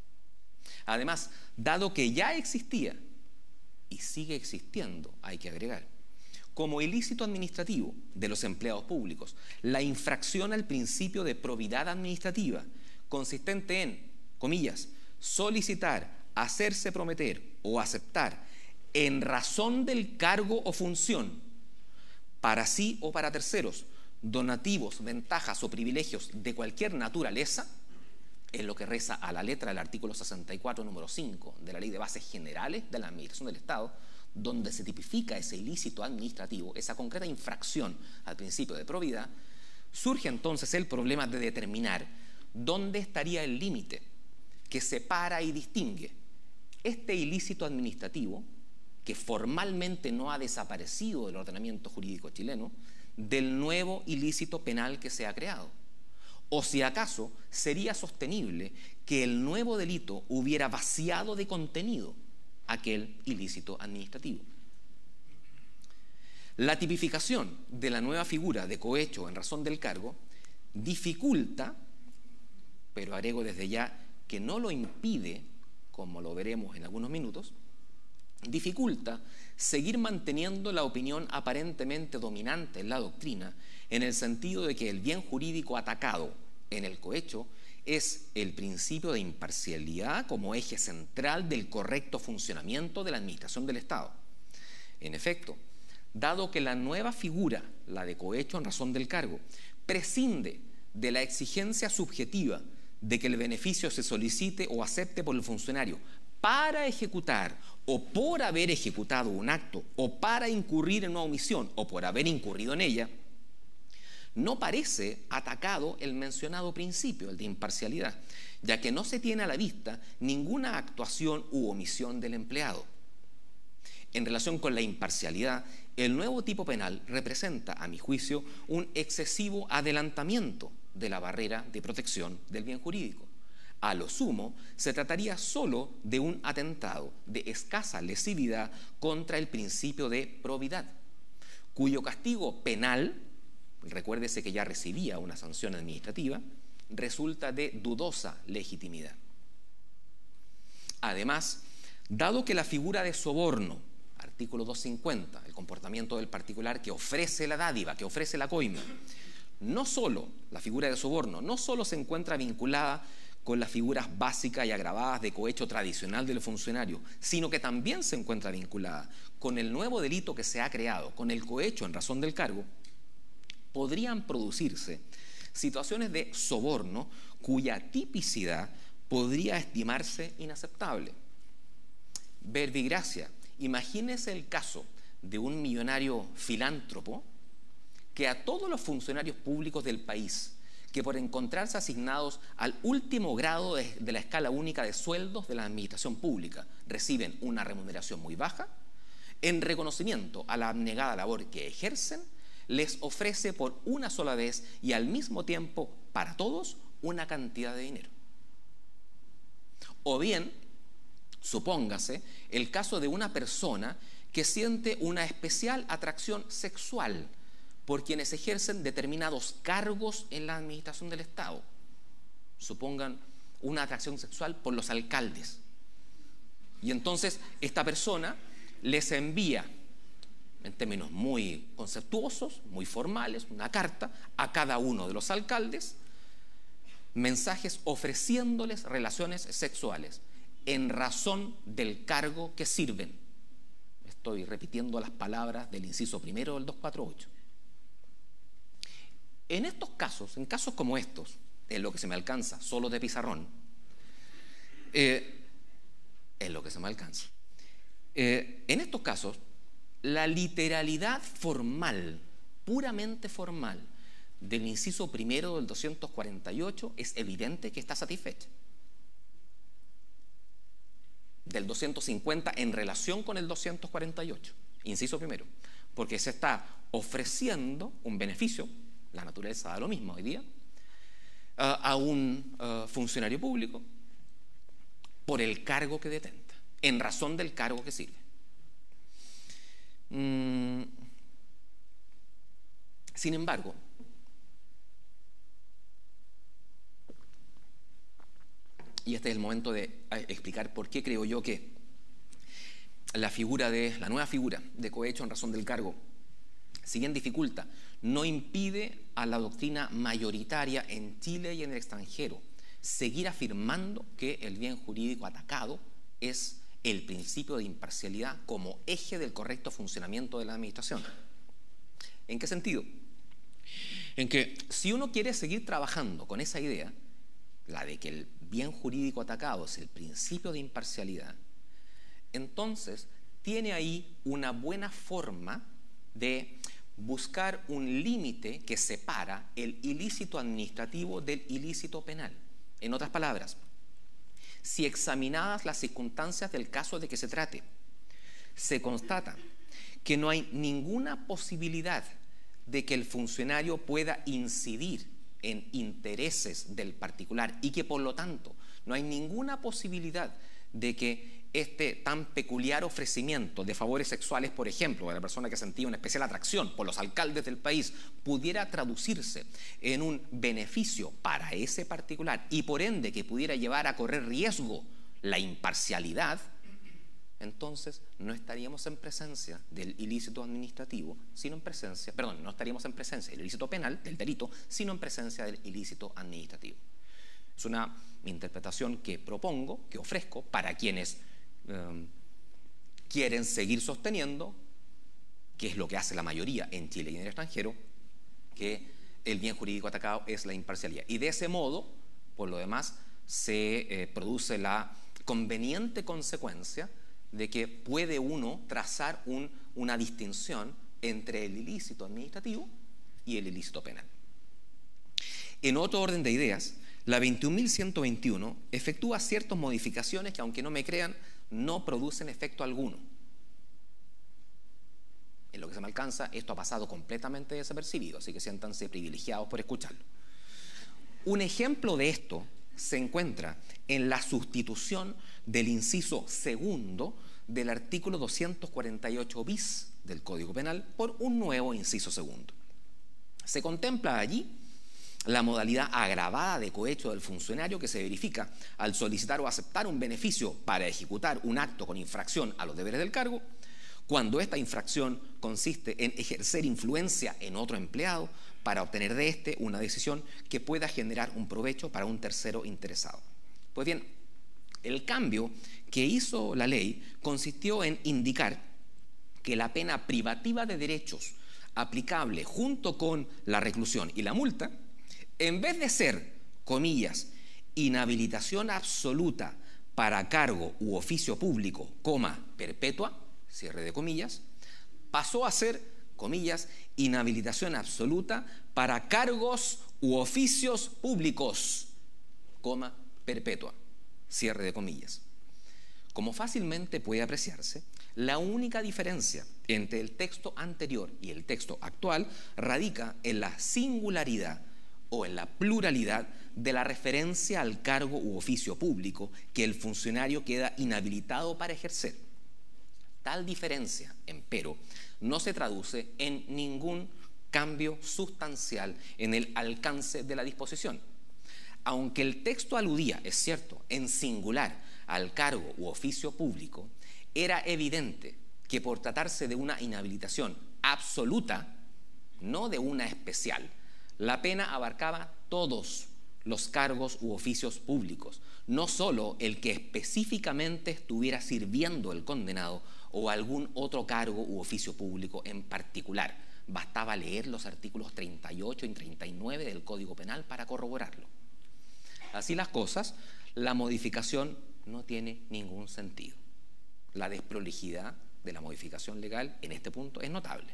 Además, dado que ya existía y sigue existiendo, hay que agregar, como ilícito administrativo de los empleados públicos, la infracción al principio de probidad administrativa, consistente en, comillas, solicitar, hacerse prometer o aceptar en razón del cargo o función, para sí o para terceros, donativos, ventajas o privilegios de cualquier naturaleza, es lo que reza a la letra del artículo sesenta y cuatro, número cinco de la Ley de Bases Generales de la Administración del Estado, donde se tipifica ese ilícito administrativo, esa concreta infracción al principio de probidad, surge entonces el problema de determinar dónde estaría el límite que separa y distingue este ilícito administrativo, que formalmente no ha desaparecido del ordenamiento jurídico chileno, del nuevo ilícito penal que se ha creado. O si acaso sería sostenible que el nuevo delito hubiera vaciado de contenido aquel ilícito administrativo. La tipificación de la nueva figura de cohecho en razón del cargo dificulta, pero agrego desde ya que no lo impide, como lo veremos en algunos minutos, dificulta seguir manteniendo la opinión aparentemente dominante en la doctrina, en el sentido de que el bien jurídico atacado en el cohecho es el principio de imparcialidad como eje central del correcto funcionamiento de la administración del Estado. En efecto, dado que la nueva figura, la de cohecho en razón del cargo, prescinde de la exigencia subjetiva de que el beneficio se solicite o acepte por el funcionario para ejecutar o por haber ejecutado un acto o para incurrir en una omisión o por haber incurrido en ella, no parece atacado el mencionado principio, el de imparcialidad, ya que no se tiene a la vista ninguna actuación u omisión del empleado. En relación con la imparcialidad, el nuevo tipo penal representa, a mi juicio, un excesivo adelantamiento de la barrera de protección del bien jurídico. A lo sumo, se trataría solo de un atentado de escasa lesividad contra el principio de probidad, cuyo castigo penal, recuérdese que ya recibía una sanción administrativa, resulta de dudosa legitimidad. Además, dado que la figura de soborno, artículo doscientos cincuenta, el comportamiento del particular que ofrece la dádiva, que ofrece la coima, no solo la figura de soborno, no solo se encuentra vinculada con las figuras básicas y agravadas de cohecho tradicional del funcionario, sino que también se encuentra vinculada con el nuevo delito que se ha creado, con el cohecho en razón del cargo, podrían producirse situaciones de soborno cuya tipicidad podría estimarse inaceptable. Verbigracia, imagínese el caso de un millonario filántropo que a todos los funcionarios públicos del país, que por encontrarse asignados al último grado de, de la escala única de sueldos de la administración pública, reciben una remuneración muy baja, en reconocimiento a la abnegada labor que ejercen, les ofrece por una sola vez y al mismo tiempo para todos una cantidad de dinero. O bien, supóngase el caso de una persona que siente una especial atracción sexual por quienes ejercen determinados cargos en la administración del Estado. Supongan una atracción sexual por los alcaldes. Y entonces esta persona les envía, en términos muy conceptuosos, muy formales, una carta a cada uno de los alcaldes, mensajes ofreciéndoles relaciones sexuales en razón del cargo que sirven. Estoy repitiendo las palabras del inciso primero del doscientos cuarenta y ocho. En estos casos, en casos como estos, es lo que se me alcanza, solo de pizarrón, eh, es lo que se me alcanza. Eh, en estos casos, la literalidad formal, puramente formal, del inciso primero del doscientos cuarenta y ocho es evidente que está satisfecha. Del doscientos cincuenta en relación con el doscientos cuarenta y ocho, inciso primero, porque se está ofreciendo un beneficio, la naturaleza da lo mismo hoy día, uh, a un uh, funcionario público por el cargo que detenta, en razón del cargo que sirve. Mm. Sin embargo, y este es el momento de explicar por qué creo yo que la figura de, la nueva figura de cohecho en razón del cargo, si bien dificulta, no impide a la doctrina mayoritaria en Chile y en el extranjero seguir afirmando que el bien jurídico atacado es el principio de imparcialidad como eje del correcto funcionamiento de la administración. ¿En qué sentido? En que si uno quiere seguir trabajando con esa idea, la de que el bien jurídico atacado es el principio de imparcialidad, entonces tiene ahí una buena forma de buscar un límite que separa el ilícito administrativo del ilícito penal. En otras palabras, si examinadas las circunstancias del caso de que se trate, se constata que no hay ninguna posibilidad de que el funcionario pueda incidir en intereses del particular y que por lo tanto no hay ninguna posibilidad de que este tan peculiar ofrecimiento de favores sexuales, por ejemplo, de la persona que sentía una especial atracción por los alcaldes del país, pudiera traducirse en un beneficio para ese particular y por ende que pudiera llevar a correr riesgo la imparcialidad, entonces no estaríamos en presencia del ilícito administrativo, sino en presencia, perdón, no estaríamos en presencia del ilícito penal, del delito, sino en presencia del ilícito administrativo. Es una interpretación que propongo, que ofrezco para quienes eh, quieren seguir sosteniendo, que es lo que hace la mayoría en Chile y en el extranjero, que el bien jurídico atacado es la imparcialidad. Y de ese modo, por lo demás, se eh, produce la conveniente consecuencia de que puede uno trazar un, una distinción entre el ilícito administrativo y el ilícito penal. En otro orden de ideas, la veintiún mil ciento veintiuno efectúa ciertas modificaciones que, aunque no me crean, no producen efecto alguno. En lo que se me alcanza, esto ha pasado completamente desapercibido, así que siéntanse privilegiados por escucharlo. Un ejemplo de esto se encuentra en la sustitución del inciso segundo del artículo doscientos cuarenta y ocho bis del Código Penal por un nuevo inciso segundo. Se contempla allí la modalidad agravada de cohecho del funcionario que se verifica al solicitar o aceptar un beneficio para ejecutar un acto con infracción a los deberes del cargo, cuando esta infracción consiste en ejercer influencia en otro empleado para obtener de éste una decisión que pueda generar un provecho para un tercero interesado. Pues bien, el cambio que hizo la ley consistió en indicar que la pena privativa de derechos aplicable junto con la reclusión y la multa, en vez de ser, comillas, inhabilitación absoluta para cargo u oficio público, coma, perpetua, cierre de comillas, pasó a ser, comillas, inhabilitación absoluta para cargos u oficios públicos, coma, perpetua, cierre de comillas. Como fácilmente puede apreciarse, la única diferencia entre el texto anterior y el texto actual radica en la singularidad o en la pluralidad de la referencia al cargo u oficio público que el funcionario queda inhabilitado para ejercer. Tal diferencia, empero, no se traduce en ningún cambio sustancial en el alcance de la disposición. Aunque el texto aludía, es cierto, en singular al cargo u oficio público, era evidente que por tratarse de una inhabilitación absoluta, no de una especial, la pena abarcaba todos los cargos u oficios públicos, no solo el que específicamente estuviera sirviendo el condenado o algún otro cargo u oficio público en particular. Bastaba leer los artículos treinta y ocho y treinta y nueve del Código Penal para corroborarlo. Así las cosas, la modificación no tiene ningún sentido. La desprolijidad de la modificación legal en este punto es notable.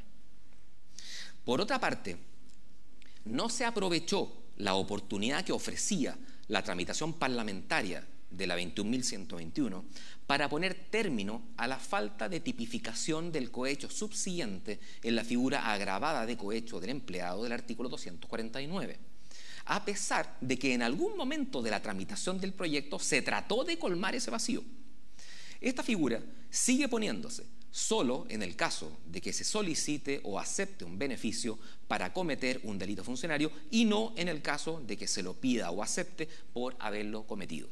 Por otra parte, no se aprovechó la oportunidad que ofrecía la tramitación parlamentaria de la veintiún mil ciento veintiuno para poner término a la falta de tipificación del cohecho subsiguiente en la figura agravada de cohecho del empleado del artículo doscientos cuarenta y nueve, a pesar de que en algún momento de la tramitación del proyecto se trató de colmar ese vacío. Esta figura sigue poniéndose solo en el caso de que se solicite o acepte un beneficio para cometer un delito funcionario y no en el caso de que se lo pida o acepte por haberlo cometido.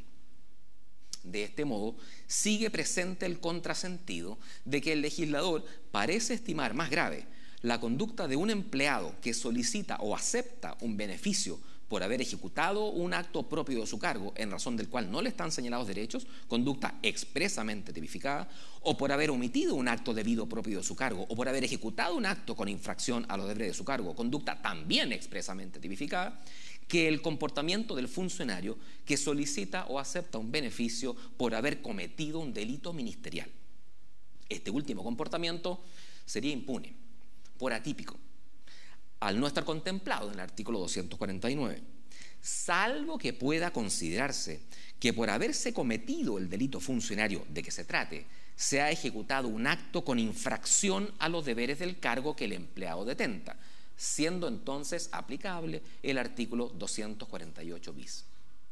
De este modo, sigue presente el contrasentido de que el legislador parece estimar más grave la conducta de un empleado que solicita o acepta un beneficio por haber ejecutado un acto propio de su cargo en razón del cual no le están señalados derechos, conducta expresamente tipificada, o por haber omitido un acto debido propio de su cargo, o por haber ejecutado un acto con infracción a los deberes de su cargo, conducta también expresamente tipificada, que el comportamiento del funcionario que solicita o acepta un beneficio por haber cometido un delito ministerial. Este último comportamiento sería impune, por atípico, al no estar contemplado en el artículo doscientos cuarenta y nueve, salvo que pueda considerarse que por haberse cometido el delito funcionario de que se trate, se ha ejecutado un acto con infracción a los deberes del cargo que el empleado detenta, siendo entonces aplicable el artículo doscientos cuarenta y ocho bis.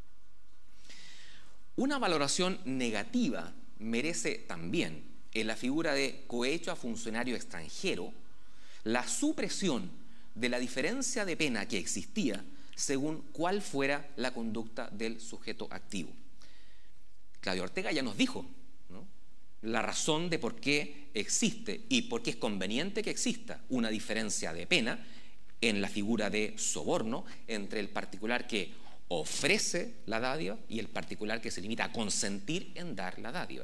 Una valoración negativa merece también, en la figura de cohecho a funcionario extranjero, la supresión de la diferencia de pena que existía según cuál fuera la conducta del sujeto activo. Claudio Ortega ya nos dijo, ¿no?, la razón de por qué existe y por qué es conveniente que exista una diferencia de pena en la figura de soborno entre el particular que ofrece la dádiva y el particular que se limita a consentir en dar la dádiva.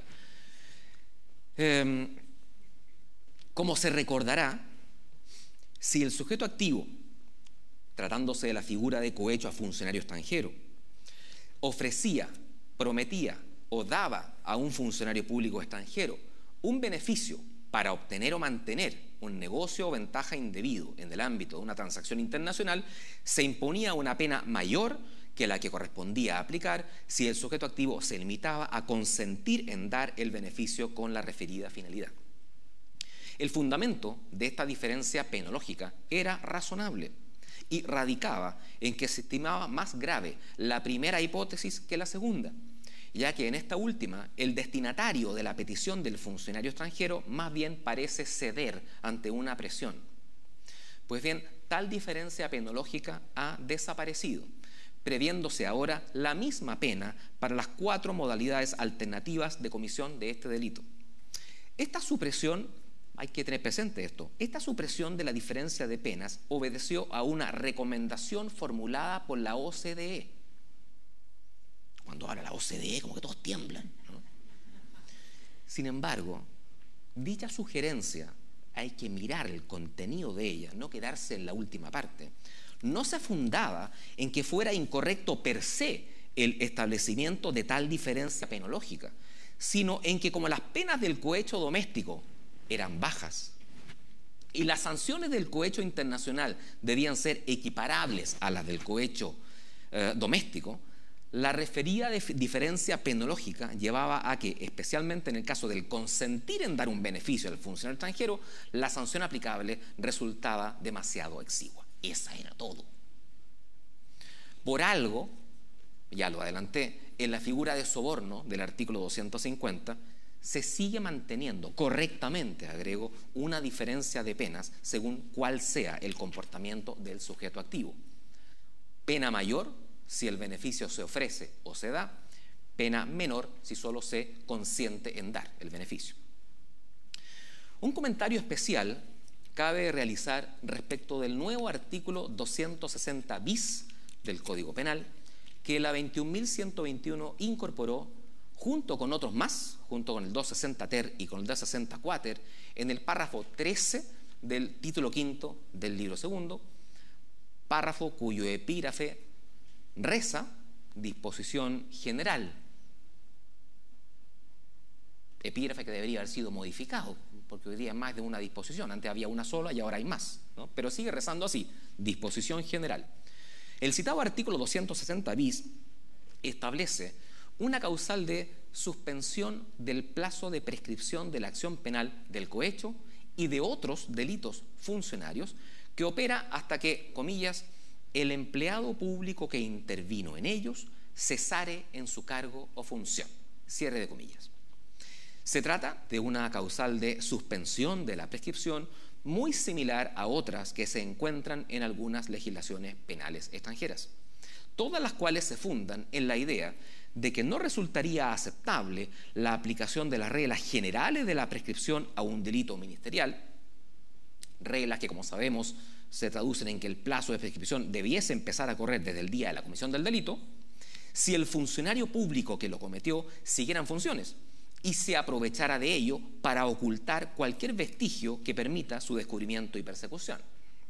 Eh, como se recordará, si el sujeto activo, tratándose de la figura de cohecho a funcionario extranjero, ofrecía, prometía o daba a un funcionario público extranjero un beneficio para obtener o mantener un negocio o ventaja indebido en el ámbito de una transacción internacional, se imponía una pena mayor que la que correspondía aplicar si el sujeto activo se limitaba a consentir en dar el beneficio con la referida finalidad. El fundamento de esta diferencia penológica era razonable y radicaba en que se estimaba más grave la primera hipótesis que la segunda, ya que en esta última el destinatario de la petición del funcionario extranjero más bien parece ceder ante una presión. Pues bien, tal diferencia penológica ha desaparecido, previéndose ahora la misma pena para las cuatro modalidades alternativas de comisión de este delito. Esta supresión, hay que tener presente esto, esta supresión de la diferencia de penas obedeció a una recomendación formulada por la O C D E. Cuando habla la O C D E, como que todos tiemblan, ¿no? Sin embargo, dicha sugerencia, hay que mirar el contenido de ella, no quedarse en la última parte, no se fundaba en que fuera incorrecto per se el establecimiento de tal diferencia penológica, sino en que como las penas del cohecho doméstico eran bajas y las sanciones del cohecho internacional debían ser equiparables a las del cohecho eh, doméstico, la referida de diferencia penológica llevaba a que, especialmente en el caso del consentir en dar un beneficio al funcionario extranjero, la sanción aplicable resultaba demasiado exigua. Esa era todo. Por algo, ya lo adelanté, en la figura de soborno del artículo doscientos cincuenta, se sigue manteniendo correctamente, agrego, una diferencia de penas según cuál sea el comportamiento del sujeto activo. Pena mayor si el beneficio se ofrece o se da, pena menor si solo se consiente en dar el beneficio. Un comentario especial cabe realizar respecto del nuevo artículo doscientos sesenta bis del Código Penal, que la veintiún mil ciento veintiuno incorporó, junto con otros más, junto con el doscientos sesenta ter y con el doscientos sesenta quater, en el párrafo trece del título quinto del libro segundo, párrafo cuyo epígrafe reza disposición general. Epígrafe que debería haber sido modificado, porque hoy día hay más de una disposición. Antes había una sola y ahora hay más, ¿no? Pero sigue rezando así, disposición general. El citado artículo doscientos sesenta bis establece una causal de suspensión del plazo de prescripción de la acción penal del cohecho y de otros delitos funcionarios que opera hasta que, comillas, el empleado público que intervino en ellos cesare en su cargo o función. Cierre de comillas. Se trata de una causal de suspensión de la prescripción muy similar a otras que se encuentran en algunas legislaciones penales extranjeras, todas las cuales se fundan en la idea de que no resultaría aceptable la aplicación de las reglas generales de la prescripción a un delito ministerial, reglas que, como sabemos, se traducen en que el plazo de prescripción debiese empezar a correr desde el día de la comisión del delito, si el funcionario público que lo cometió siguiera en funciones y se aprovechara de ello para ocultar cualquier vestigio que permita su descubrimiento y persecución.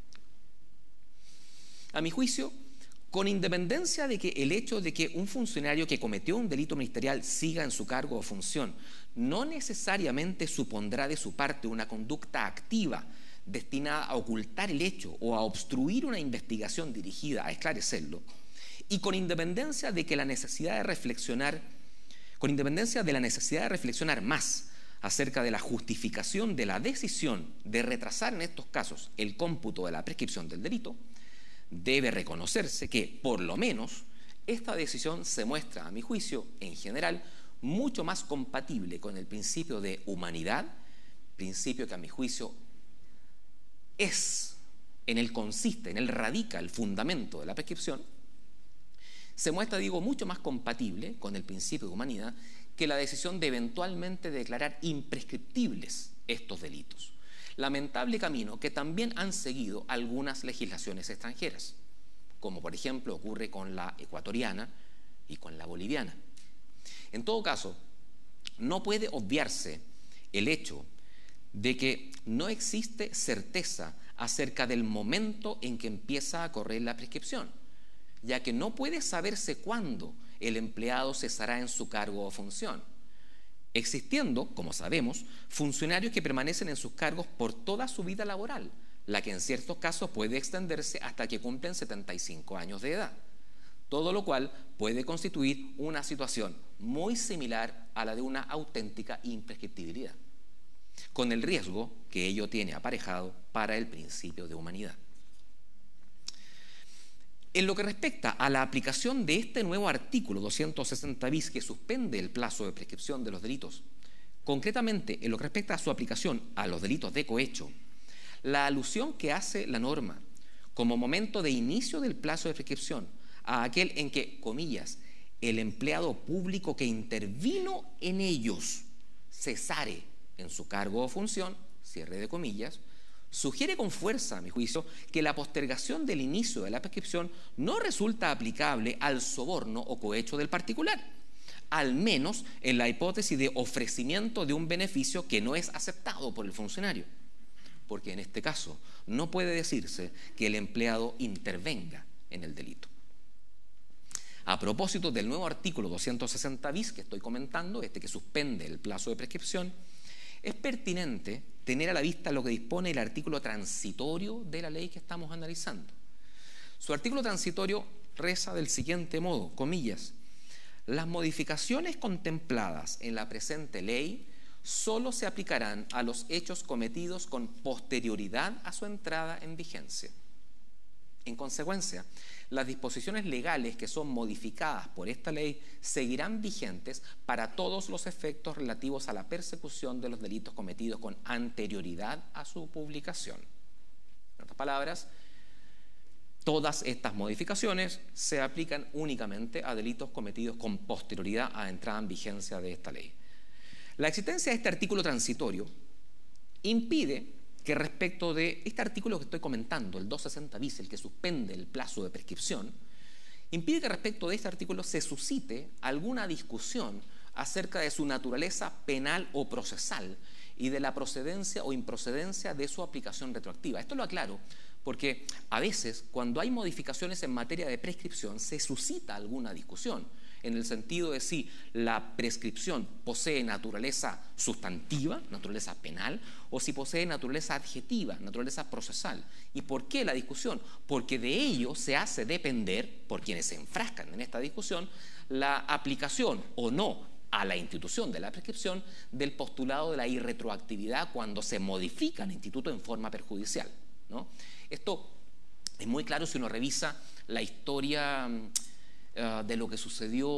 A mi juicio, con independencia de que el hecho de que un funcionario que cometió un delito ministerial siga en su cargo o función no necesariamente supondrá de su parte una conducta activa destinada a ocultar el hecho o a obstruir una investigación dirigida a esclarecerlo, y con independencia de que la necesidad de reflexionar, con independencia de la necesidad de reflexionar más acerca de la justificación de la decisión de retrasar en estos casos el cómputo de la prescripción del delito, debe reconocerse que, por lo menos, esta decisión se muestra, a mi juicio, en general, mucho más compatible con el principio de humanidad, principio que a mi juicio es, en él consiste, en él radica el fundamento de la prescripción. Se muestra, digo, mucho más compatible con el principio de humanidad que la decisión de eventualmente declarar imprescriptibles estos delitos. Lamentable camino que también han seguido algunas legislaciones extranjeras, como por ejemplo ocurre con la ecuatoriana y con la boliviana. En todo caso, no puede obviarse el hecho de que no existe certeza acerca del momento en que empieza a correr la prescripción, ya que no puede saberse cuándo el empleado cesará en su cargo o función, existiendo, como sabemos, funcionarios que permanecen en sus cargos por toda su vida laboral, la que en ciertos casos puede extenderse hasta que cumplen setenta y cinco años de edad, todo lo cual puede constituir una situación muy similar a la de una auténtica imprescriptibilidad, con el riesgo que ello tiene aparejado para el principio de humanidad. En lo que respecta a la aplicación de este nuevo artículo doscientos sesenta bis que suspende el plazo de prescripción de los delitos, concretamente en lo que respecta a su aplicación a los delitos de cohecho, la alusión que hace la norma como momento de inicio del plazo de prescripción a aquel en que, comillas, el empleado público que intervino en ellos cesare en su cargo o función, cierre de comillas, sugiere con fuerza, a mi juicio, que la postergación del inicio de la prescripción no resulta aplicable al soborno o cohecho del particular, al menos en la hipótesis de ofrecimiento de un beneficio que no es aceptado por el funcionario, porque en este caso no puede decirse que el empleado intervenga en el delito. A propósito del nuevo artículo doscientos sesenta bis que estoy comentando, este que suspende el plazo de prescripción, es pertinente tener a la vista lo que dispone el artículo transitorio de la ley que estamos analizando. Su artículo transitorio reza del siguiente modo, comillas, las modificaciones contempladas en la presente ley solo se aplicarán a los hechos cometidos con posterioridad a su entrada en vigencia. En consecuencia, las disposiciones legales que son modificadas por esta ley seguirán vigentes para todos los efectos relativos a la persecución de los delitos cometidos con anterioridad a su publicación. En otras palabras, todas estas modificaciones se aplican únicamente a delitos cometidos con posterioridad a entrada en vigencia de esta ley. La existencia de este artículo transitorio impide que respecto de este artículo que estoy comentando, el doscientos sesenta bis, el que suspende el plazo de prescripción, impide que respecto de este artículo se suscite alguna discusión acerca de su naturaleza penal o procesal y de la procedencia o improcedencia de su aplicación retroactiva. Esto lo aclaro porque a veces cuando hay modificaciones en materia de prescripción se suscita alguna discusión en el sentido de si la prescripción posee naturaleza sustantiva, naturaleza penal, o si posee naturaleza adjetiva, naturaleza procesal. ¿Y por qué la discusión? Porque de ello se hace depender, por quienes se enfrascan en esta discusión, la aplicación o no a la institución de la prescripción del postulado de la irretroactividad cuando se modifica el instituto en forma perjudicial, ¿no? Esto es muy claro si uno revisa la historia uh, de lo que sucedió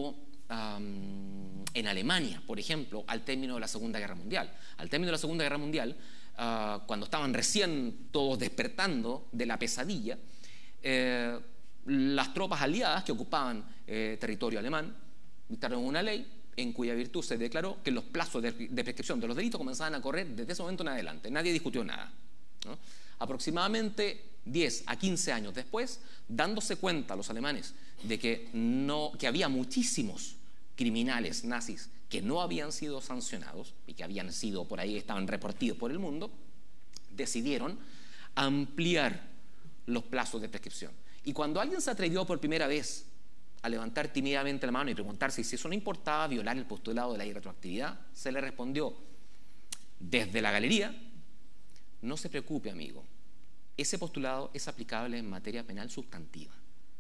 um, en Alemania, por ejemplo, al término de la Segunda Guerra Mundial. Al término de la Segunda Guerra Mundial, uh, cuando estaban recién todos despertando de la pesadilla, eh, las tropas aliadas que ocupaban eh, territorio alemán dictaron una ley en cuya virtud se declaró que los plazos de, de prescripción de los delitos comenzaban a correr desde ese momento en adelante. Nadie discutió nada, ¿no? Aproximadamente diez a quince años después, dándose cuenta los alemanes de que, no, que había muchísimos criminales nazis que no habían sido sancionados y que habían sido por ahí, estaban repartidos por el mundo, decidieron ampliar los plazos de prescripción. Y cuando alguien se atrevió por primera vez a levantar tímidamente la mano y preguntarse si eso no importaba violar el postulado de la irretroactividad, se le respondió desde la galería: no se preocupe, amigo, ese postulado es aplicable en materia penal sustantiva.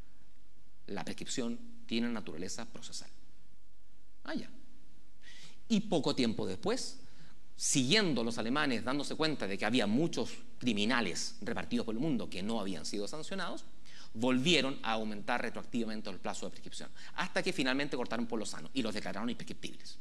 La prescripción tiene naturaleza procesal. Ah, ya. Y poco tiempo después, siguiendo los alemanes dándose cuenta de que había muchos criminales repartidos por el mundo que no habían sido sancionados, volvieron a aumentar retroactivamente el plazo de prescripción, hasta que finalmente cortaron por lo sano y los declararon imprescriptibles.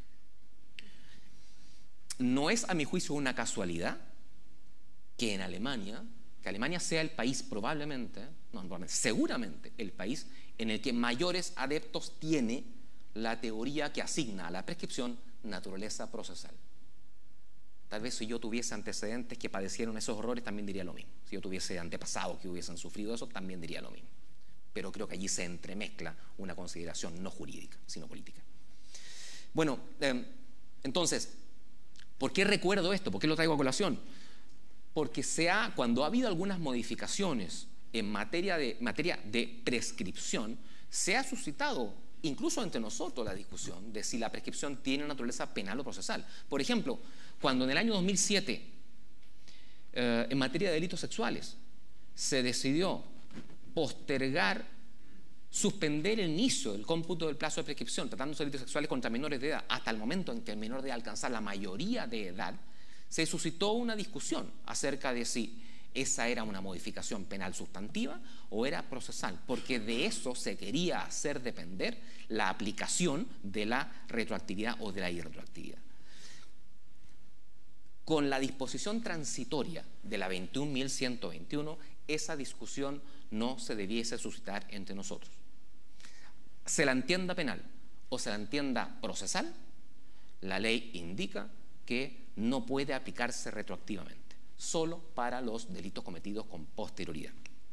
No es, a mi juicio, una casualidad que en Alemania, que Alemania sea el país probablemente, no, probablemente, seguramente el país en el que mayores adeptos tiene la teoría que asigna a la prescripción naturaleza procesal. Tal vez si yo tuviese antecedentes que padecieron esos horrores, también diría lo mismo. Si yo tuviese antepasados que hubiesen sufrido eso, también diría lo mismo. Pero creo que allí se entremezcla una consideración no jurídica, sino política. Bueno, eh, entonces, ¿por qué recuerdo esto? ¿Por qué lo traigo a colación? Porque se ha, cuando ha habido algunas modificaciones en materia de, materia de prescripción, se ha suscitado incluso entre nosotros la discusión de si la prescripción tiene naturaleza penal o procesal. Por ejemplo, cuando en el año dos mil siete, eh, en materia de delitos sexuales, se decidió postergar, suspender el inicio del cómputo del plazo de prescripción, tratándose de delitos sexuales contra menores de edad, hasta el momento en que el menor de edad alcanzara la mayoría de edad, se suscitó una discusión acerca de si esa era una modificación penal sustantiva o era procesal, porque de eso se quería hacer depender la aplicación de la retroactividad o de la irretroactividad. Con la disposición transitoria de la veintiún mil ciento veintiuno, esa discusión no se debiese suscitar entre nosotros. Se la entienda penal o se la entienda procesal, la ley indica que no puede aplicarse retroactivamente, solo para los delitos cometidos con posterioridad.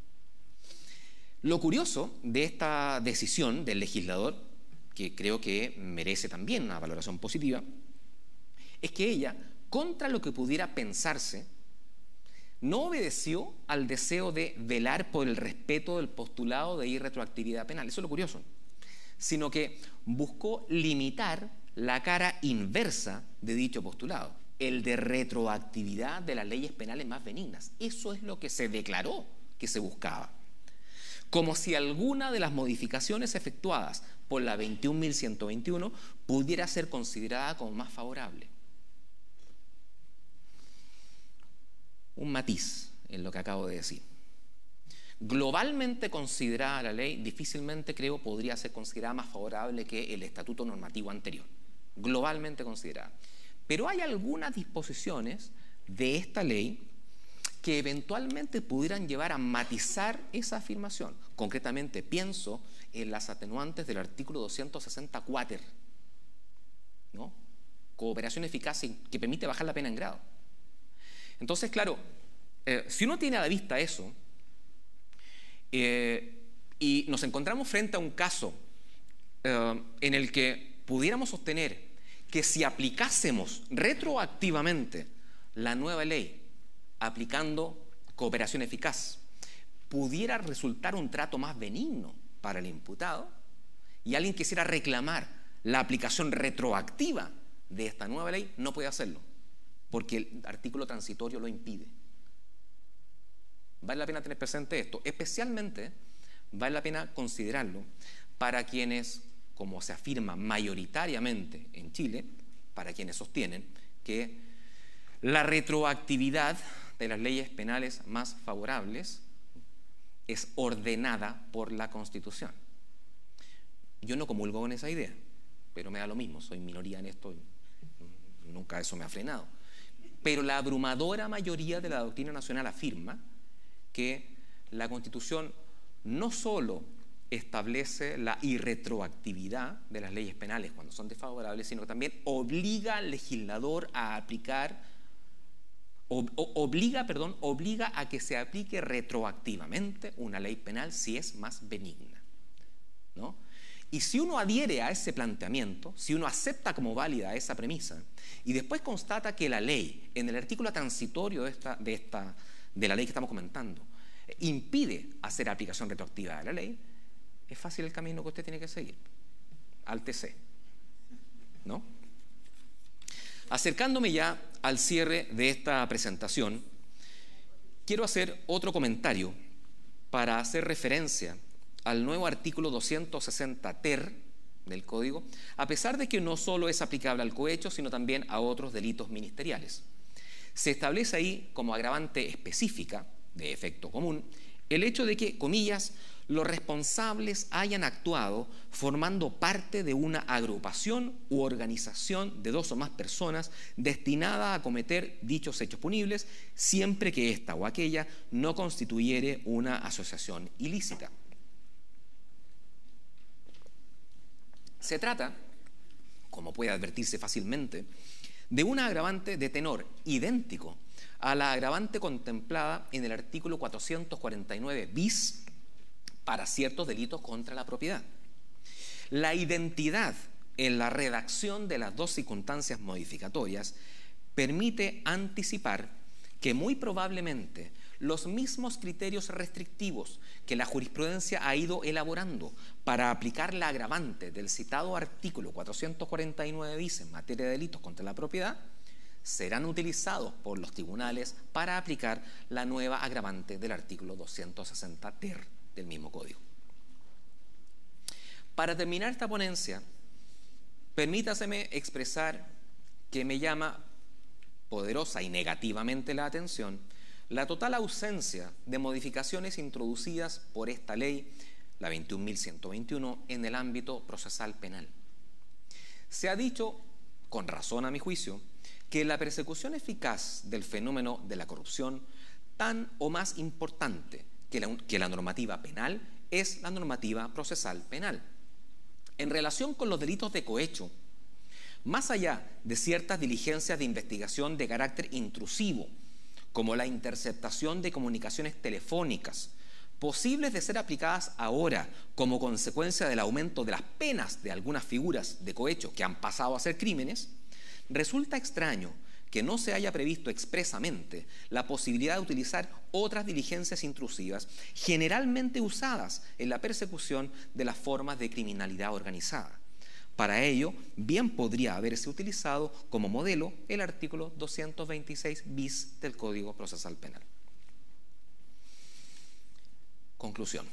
Lo curioso de esta decisión del legislador, que creo que merece también una valoración positiva, es que ella, contra lo que pudiera pensarse, no obedeció al deseo de velar por el respeto del postulado de irretroactividad penal, eso es lo curioso, sino que buscó limitar la cara inversa de dicho postulado, el de retroactividad de las leyes penales más benignas. Eso es lo que se declaró que se buscaba. Como si alguna de las modificaciones efectuadas por la veintiún mil ciento veintiuno pudiera ser considerada como más favorable. Un matiz en lo que acabo de decir. Globalmente considerada la ley, difícilmente creo podría ser considerada más favorable que el estatuto normativo anterior. Globalmente considerada. Pero hay algunas disposiciones de esta ley que eventualmente pudieran llevar a matizar esa afirmación. Concretamente pienso en las atenuantes del artículo doscientos sesenta cuatro, ¿no? Cooperación eficaz que permite bajar la pena en grado. Entonces, claro, eh, si uno tiene a la vista eso, eh, Y nos encontramos frente a un caso eh, en el que pudiéramos sostener que si aplicásemos retroactivamente la nueva ley, aplicando cooperación eficaz, pudiera resultar un trato más benigno para el imputado, y alguien quisiera reclamar la aplicación retroactiva de esta nueva ley, no puede hacerlo, porque el artículo transitorio lo impide. Vale la pena tener presente esto, especialmente vale la pena considerarlo para quienes, como se afirma mayoritariamente en Chile, para quienes sostienen que la retroactividad de las leyes penales más favorables es ordenada por la Constitución. Yo no comulgo con esa idea, pero me da lo mismo, soy minoría en esto, nunca eso me ha frenado. Pero la abrumadora mayoría de la doctrina nacional afirma que la Constitución no solo establece la irretroactividad de las leyes penales cuando son desfavorables, sino que también obliga al legislador a aplicar, ob, obliga, perdón, obliga a que se aplique retroactivamente una ley penal si es más benigna, ¿no? Y si uno adhiere a ese planteamiento, si uno acepta como válida esa premisa, y después constata que la ley, en el artículo transitorio de esta, de esta, de la ley que estamos comentando, impide hacer aplicación retroactiva de la ley, es fácil el camino que usted tiene que seguir, al T C, ¿no? Acercándome ya al cierre de esta presentación, quiero hacer otro comentario para hacer referencia al nuevo artículo doscientos sesenta ter del Código, a pesar de que no solo es aplicable al cohecho, sino también a otros delitos ministeriales. Se establece ahí como agravante específica, de efecto común, el hecho de que, comillas, los responsables hayan actuado formando parte de una agrupación u organización de dos o más personas destinada a cometer dichos hechos punibles, siempre que ésta o aquella no constituyere una asociación ilícita. Se trata, como puede advertirse fácilmente, de una agravante de tenor idéntico a la agravante contemplada en el artículo cuatrocientos cuarenta y nueve bis para ciertos delitos contra la propiedad. La identidad en la redacción de las dos circunstancias modificatorias permite anticipar que muy probablemente los mismos criterios restrictivos que la jurisprudencia ha ido elaborando para aplicar la agravante del citado artículo cuatrocientos cuarenta y nueve bis en materia de delitos contra la propiedad serán utilizados por los tribunales para aplicar la nueva agravante del artículo doscientos sesenta ter del mismo Código. Para terminar esta ponencia, permítaseme expresar que me llama poderosa y negativamente la atención la total ausencia de modificaciones introducidas por esta ley, la veintiún mil ciento veintiuno, en el ámbito procesal penal. Se ha dicho, con razón a mi juicio, que la persecución eficaz del fenómeno de la corrupción, tan o más importante que la, que la normativa penal, es la normativa procesal penal. En relación con los delitos de cohecho, más allá de ciertas diligencias de investigación de carácter intrusivo, como la interceptación de comunicaciones telefónicas, posibles de ser aplicadas ahora como consecuencia del aumento de las penas de algunas figuras de cohecho que han pasado a ser crímenes, resulta extraño que no se haya previsto expresamente la posibilidad de utilizar otras diligencias intrusivas generalmente usadas en la persecución de las formas de criminalidad organizada. Para ello, bien podría haberse utilizado como modelo el artículo doscientos veintiséis bis del Código Procesal Penal. Conclusión.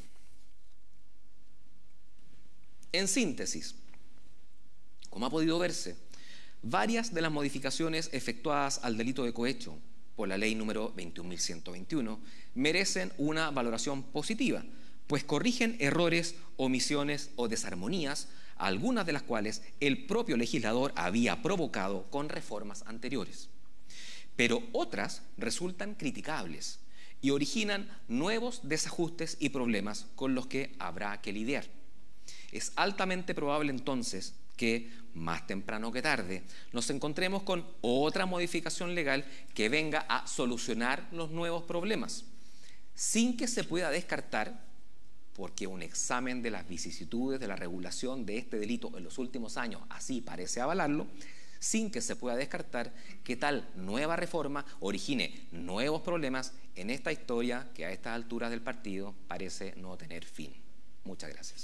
En síntesis, como ha podido verse, varias de las modificaciones efectuadas al delito de cohecho por la ley número veintiún mil ciento veintiuno merecen una valoración positiva, pues corrigen errores, omisiones o desarmonías, algunas de las cuales el propio legislador había provocado con reformas anteriores. Pero otras resultan criticables y originan nuevos desajustes y problemas con los que habrá que lidiar. Es altamente probable entonces que, más temprano que tarde, nos encontremos con otra modificación legal que venga a solucionar los nuevos problemas, sin que se pueda descartar porque un examen de las vicisitudes de la regulación de este delito en los últimos años así parece avalarlo, sin que se pueda descartar que tal nueva reforma origine nuevos problemas en esta historia que a estas alturas del partido parece no tener fin. Muchas gracias.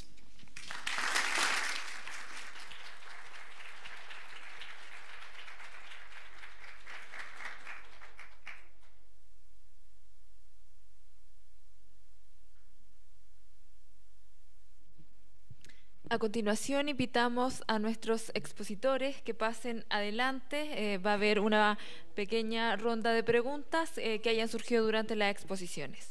A continuación, invitamos a nuestros expositores que pasen adelante. Eh, va a haber una pequeña ronda de preguntas eh, que hayan surgido durante las exposiciones.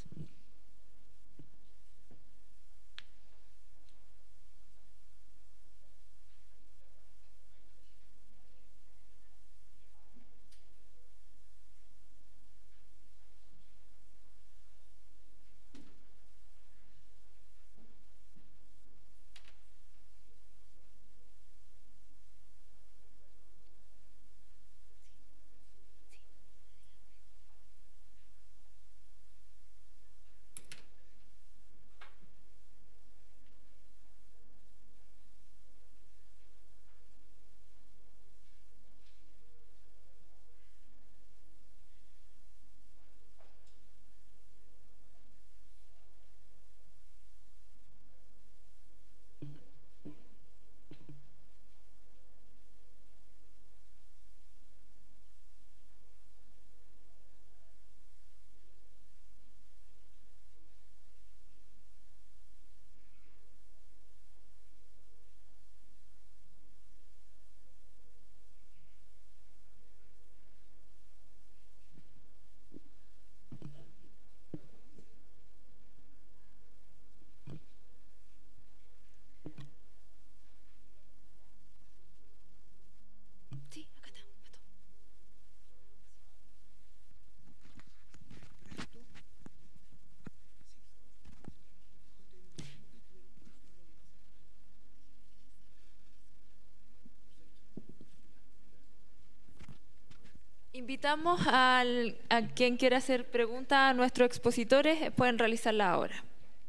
Invitamos al, a quien quiera hacer preguntas a nuestros expositores, pueden realizarla ahora.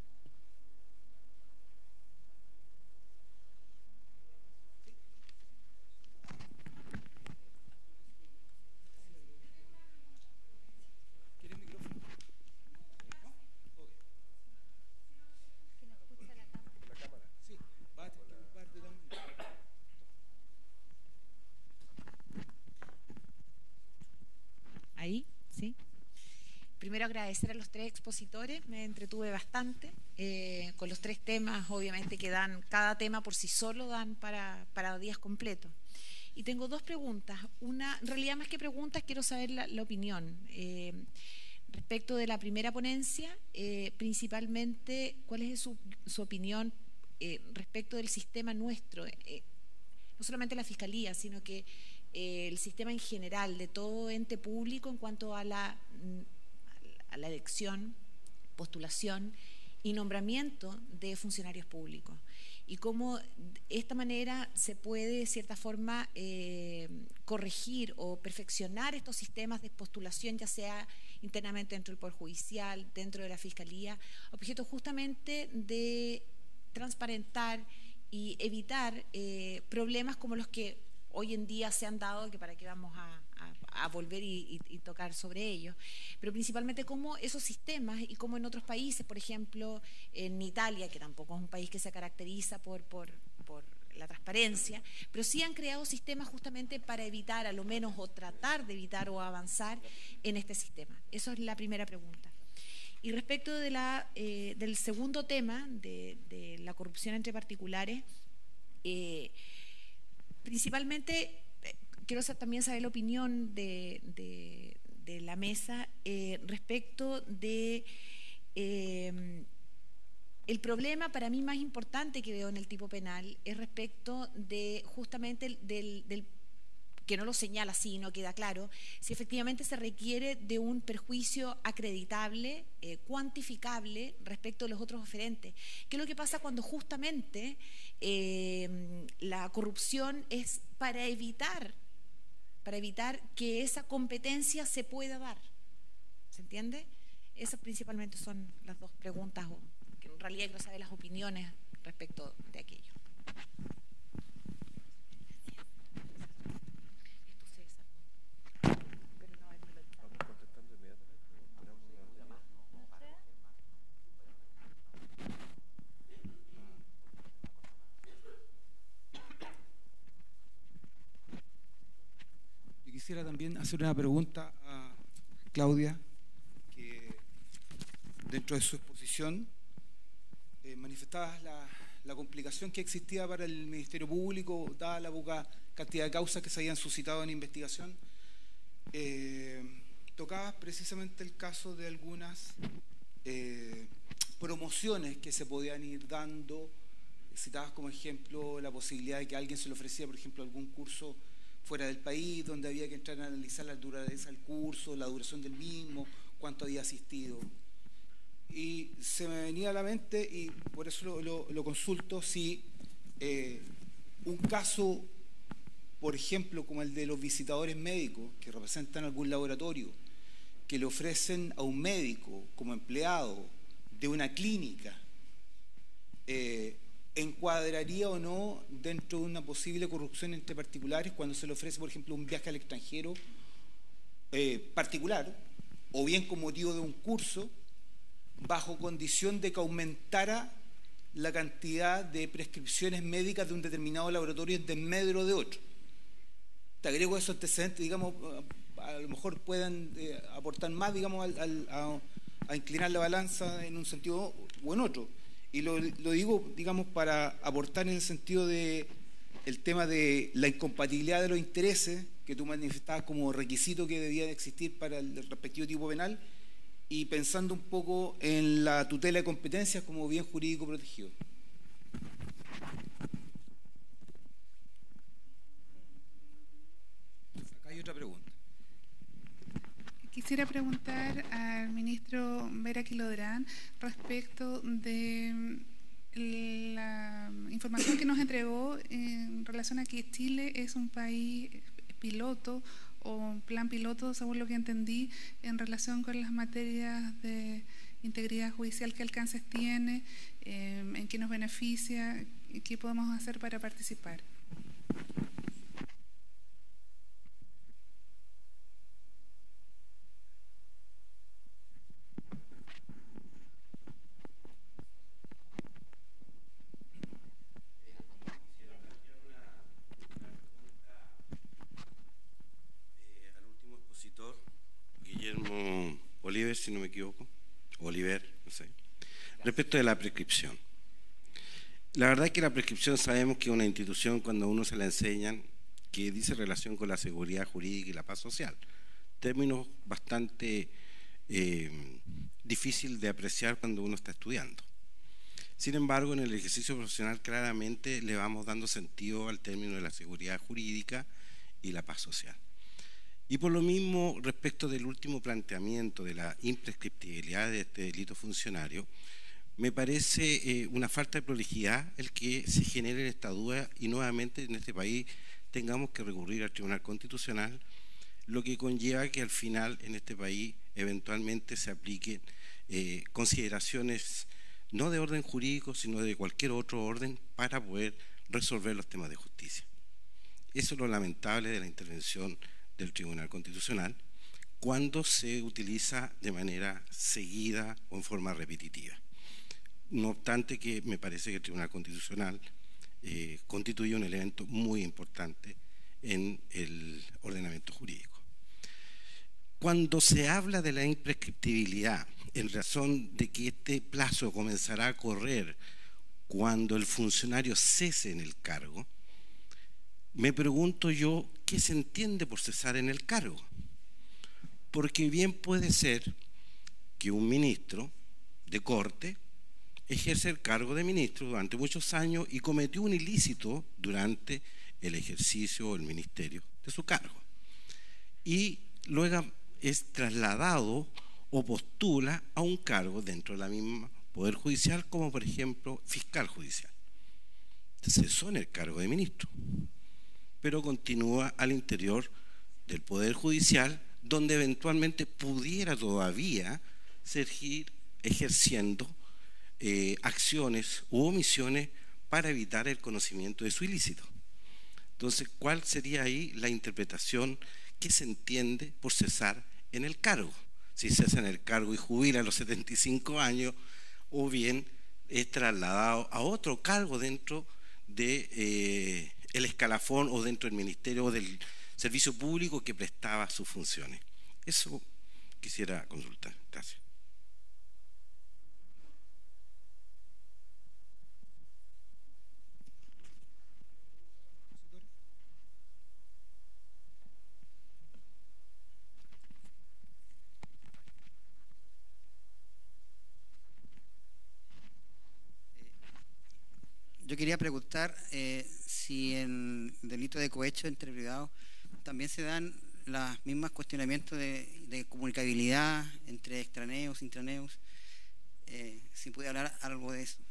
Ahí, sí. Primero agradecer a los tres expositores, me entretuve bastante eh, con los tres temas, obviamente que dan, cada tema por sí solo dan para, para días completos. Y tengo dos preguntas, una, en realidad más que preguntas quiero saber la, la opinión. Eh, respecto de la primera ponencia, eh, principalmente, ¿cuál es su, su opinión eh, respecto del sistema nuestro? Eh, no solamente la Fiscalía, sino que eh, el sistema en general de todo ente público en cuanto a la, a la elección, postulación y nombramiento de funcionarios públicos. Y cómo de esta manera se puede, de cierta forma, eh, corregir o perfeccionar estos sistemas de postulación, ya sea internamente dentro del Poder Judicial, dentro de la Fiscalía, objeto justamente de transparentar y evitar eh, problemas como los que hoy en día se han dado, que para qué vamos a, a, a volver y, y, y tocar sobre ellos, pero principalmente cómo esos sistemas y cómo en otros países, por ejemplo en Italia, que tampoco es un país que se caracteriza por, por, por la transparencia, pero sí han creado sistemas justamente para evitar, a lo menos, o tratar de evitar o avanzar en este sistema. Eso es la primera pregunta. Y respecto de la, eh, del segundo tema, de, de la corrupción entre particulares, eh, principalmente eh, quiero también saber la opinión de, de, de la mesa eh, respecto de eh, el problema para mí más importante que veo en el tipo penal es respecto de justamente del, del que no lo señala así, no queda claro, si efectivamente se requiere de un perjuicio acreditable, eh, cuantificable respecto de los otros oferentes. ¿Qué es lo que pasa cuando justamente eh, la corrupción es para evitar, para evitar que esa competencia se pueda dar? ¿Se entiende? Esas principalmente son las dos preguntas, o que en realidad quiero saber las opiniones respecto de aquello. Quisiera también hacer una pregunta a Claudia, que dentro de su exposición eh, manifestabas la, la complicación que existía para el Ministerio Público, dada la poca cantidad de causas que se habían suscitado en investigación. Eh, tocabas precisamente el caso de algunas eh, promociones que se podían ir dando. Citabas como ejemplo la posibilidad de que a alguien se le ofrecía, por ejemplo, algún curso fuera del país, donde había que entrar a analizar la dureza del curso, la duración del mismo, cuánto había asistido. Y se me venía a la mente, y por eso lo, lo, lo consulto, si eh, un caso, por ejemplo, como el de los visitadores médicos, que representan algún laboratorio, que le ofrecen a un médico como empleado de una clínica, eh, ¿encuadraría o no dentro de una posible corrupción entre particulares cuando se le ofrece, por ejemplo, un viaje al extranjero eh, particular, o bien con motivo de un curso, bajo condición de que aumentara la cantidad de prescripciones médicas de un determinado laboratorio en desmedro de otro? Te agrego esos antecedentes, digamos, a lo mejor puedan eh, aportar más, digamos, al, al, a, a inclinar la balanza en un sentido o en otro. Y lo, lo digo, digamos, para aportar en el sentido de el tema de la incompatibilidad de los intereses que tú manifestabas como requisito que debía de existir para el respectivo tipo penal, y pensando un poco en la tutela de competencias como bien jurídico protegido. Acá hay otra pregunta. Quisiera preguntar al ministro Vera Quilodrán respecto de la información que nos entregó en relación a que Chile es un país piloto o plan piloto, según lo que entendí, en relación con las materias de integridad judicial, qué alcances tiene, eh, en qué nos beneficia, qué podemos hacer para participar. Guillermo Oliver, si no me equivoco, Oliver, no sé, respecto de la prescripción. La verdad es que la prescripción sabemos que es una institución, cuando a uno se la enseñan, que dice relación con la seguridad jurídica y la paz social. Términos bastante eh, difícil de apreciar cuando uno está estudiando. Sin embargo, en el ejercicio profesional claramente le vamos dando sentido al término de la seguridad jurídica y la paz social. Y por lo mismo, respecto del último planteamiento de la imprescriptibilidad de este delito funcionario, me parece eh, una falta de prolijidad el que se genere esta duda y nuevamente en este país tengamos que recurrir al Tribunal Constitucional, lo que conlleva que al final en este país eventualmente se apliquen eh, consideraciones no de orden jurídico, sino de cualquier otro orden para poder resolver los temas de justicia. Eso es lo lamentable de la intervención del Tribunal Constitucional cuando se utiliza de manera seguida o en forma repetitiva. No obstante que me parece que el Tribunal Constitucional eh, constituye un elemento muy importante en el ordenamiento jurídico. Cuando se habla de la imprescriptibilidad en razón de que este plazo comenzará a correr cuando el funcionario cese en el cargo, me pregunto yo, ¿qué se entiende por cesar en el cargo? Porque bien puede ser que un ministro de corte ejerce el cargo de ministro durante muchos años y cometió un ilícito durante el ejercicio o el ministerio de su cargo. Y luego es trasladado o postula a un cargo dentro de la misma Poder Judicial, como por ejemplo fiscal judicial. Cesó en el cargo de ministro, pero continúa al interior del Poder Judicial, donde eventualmente pudiera todavía seguir ejerciendo eh, acciones u omisiones para evitar el conocimiento de su ilícito. Entonces, ¿cuál sería ahí la interpretación que se entiende por cesar en el cargo? Si cesa en el cargo y jubila a los setenta y cinco años, o bien es trasladado a otro cargo dentro de eh, el escalafón o dentro del ministerio o del servicio público que prestaba sus funciones. Eso quisiera consultar. Gracias. Yo quería preguntar eh, si en el delito de cohecho entre privados también se dan los mismos cuestionamientos de, de comunicabilidad entre extraneos, intraneos, eh, si puede hablar algo de eso.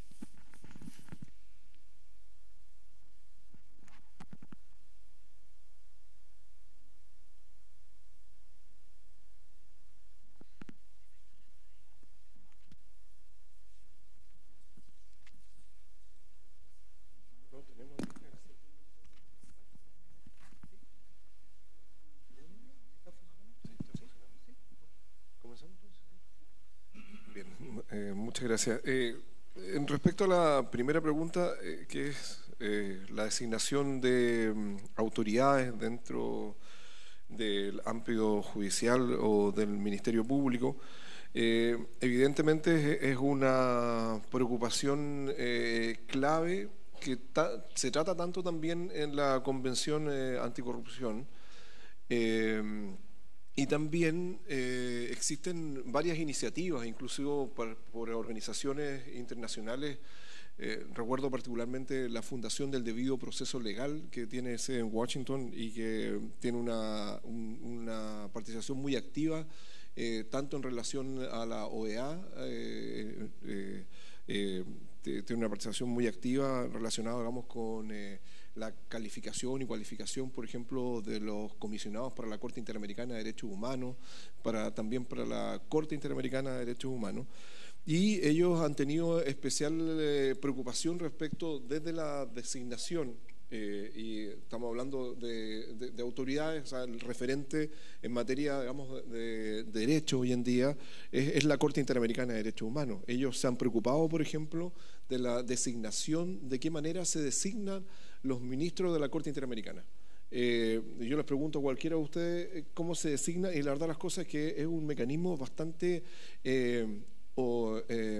Eh, muchas gracias. Eh, en respecto a la primera pregunta, eh, que es eh, la designación de um, autoridades dentro del ámbito judicial o del Ministerio Público, eh, evidentemente es, es una preocupación eh, clave que ta, se trata tanto también en la Convención eh, Anticorrupción. Eh, Y también eh, existen varias iniciativas, inclusive por, por organizaciones internacionales. Eh, recuerdo particularmente la Fundación del Debido Proceso Legal, que tiene sede en Washington y que tiene una, un, una participación muy activa, eh, tanto en relación a la O E A, eh, eh, eh, tiene una participación muy activa relacionada, digamos, con eh, la calificación y cualificación, por ejemplo, de los comisionados para la Corte Interamericana de Derechos Humanos, para, también para la Corte Interamericana de Derechos Humanos. Y ellos han tenido especial eh, preocupación respecto desde la designación, eh, y estamos hablando de, de, de autoridades, o sea, el referente en materia, digamos, de, de derecho hoy en día es, es la Corte Interamericana de Derechos Humanos. Ellos se han preocupado, por ejemplo, de la designación, de qué manera se designan los ministros de la Corte Interamericana. Eh, yo les pregunto a cualquiera de ustedes cómo se designa, y la verdad las cosas es que es un mecanismo bastante eh, o, eh,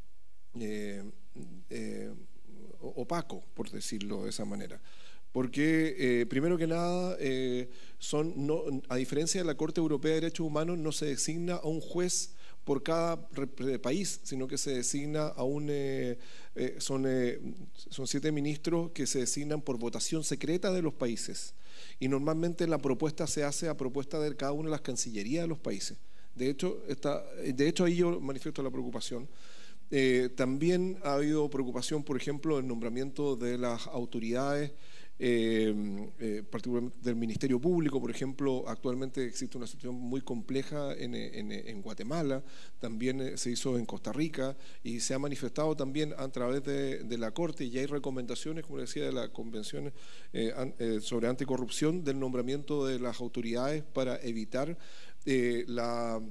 eh, eh, opaco, por decirlo de esa manera. Porque, eh, primero que nada, eh, son no, a diferencia de la Corte Europea de Derechos Humanos, no se designa a un juez por cada país, sino que se designa a un... Eh, eh, son, eh, son siete ministros que se designan por votación secreta de los países. Y normalmente la propuesta se hace a propuesta de cada una de las cancillerías de los países. De hecho, está, de hecho ahí yo manifiesto la preocupación. Eh, también ha habido preocupación, por ejemplo, del nombramiento de las autoridades, eh, eh, particularmente del Ministerio Público. Por ejemplo, actualmente existe una situación muy compleja en, en, en Guatemala, también se hizo en Costa Rica y se ha manifestado también a través de, de la Corte, y hay recomendaciones, como decía, de la Convención eh, an, eh, sobre Anticorrupción, del nombramiento de las autoridades para evitar eh, la...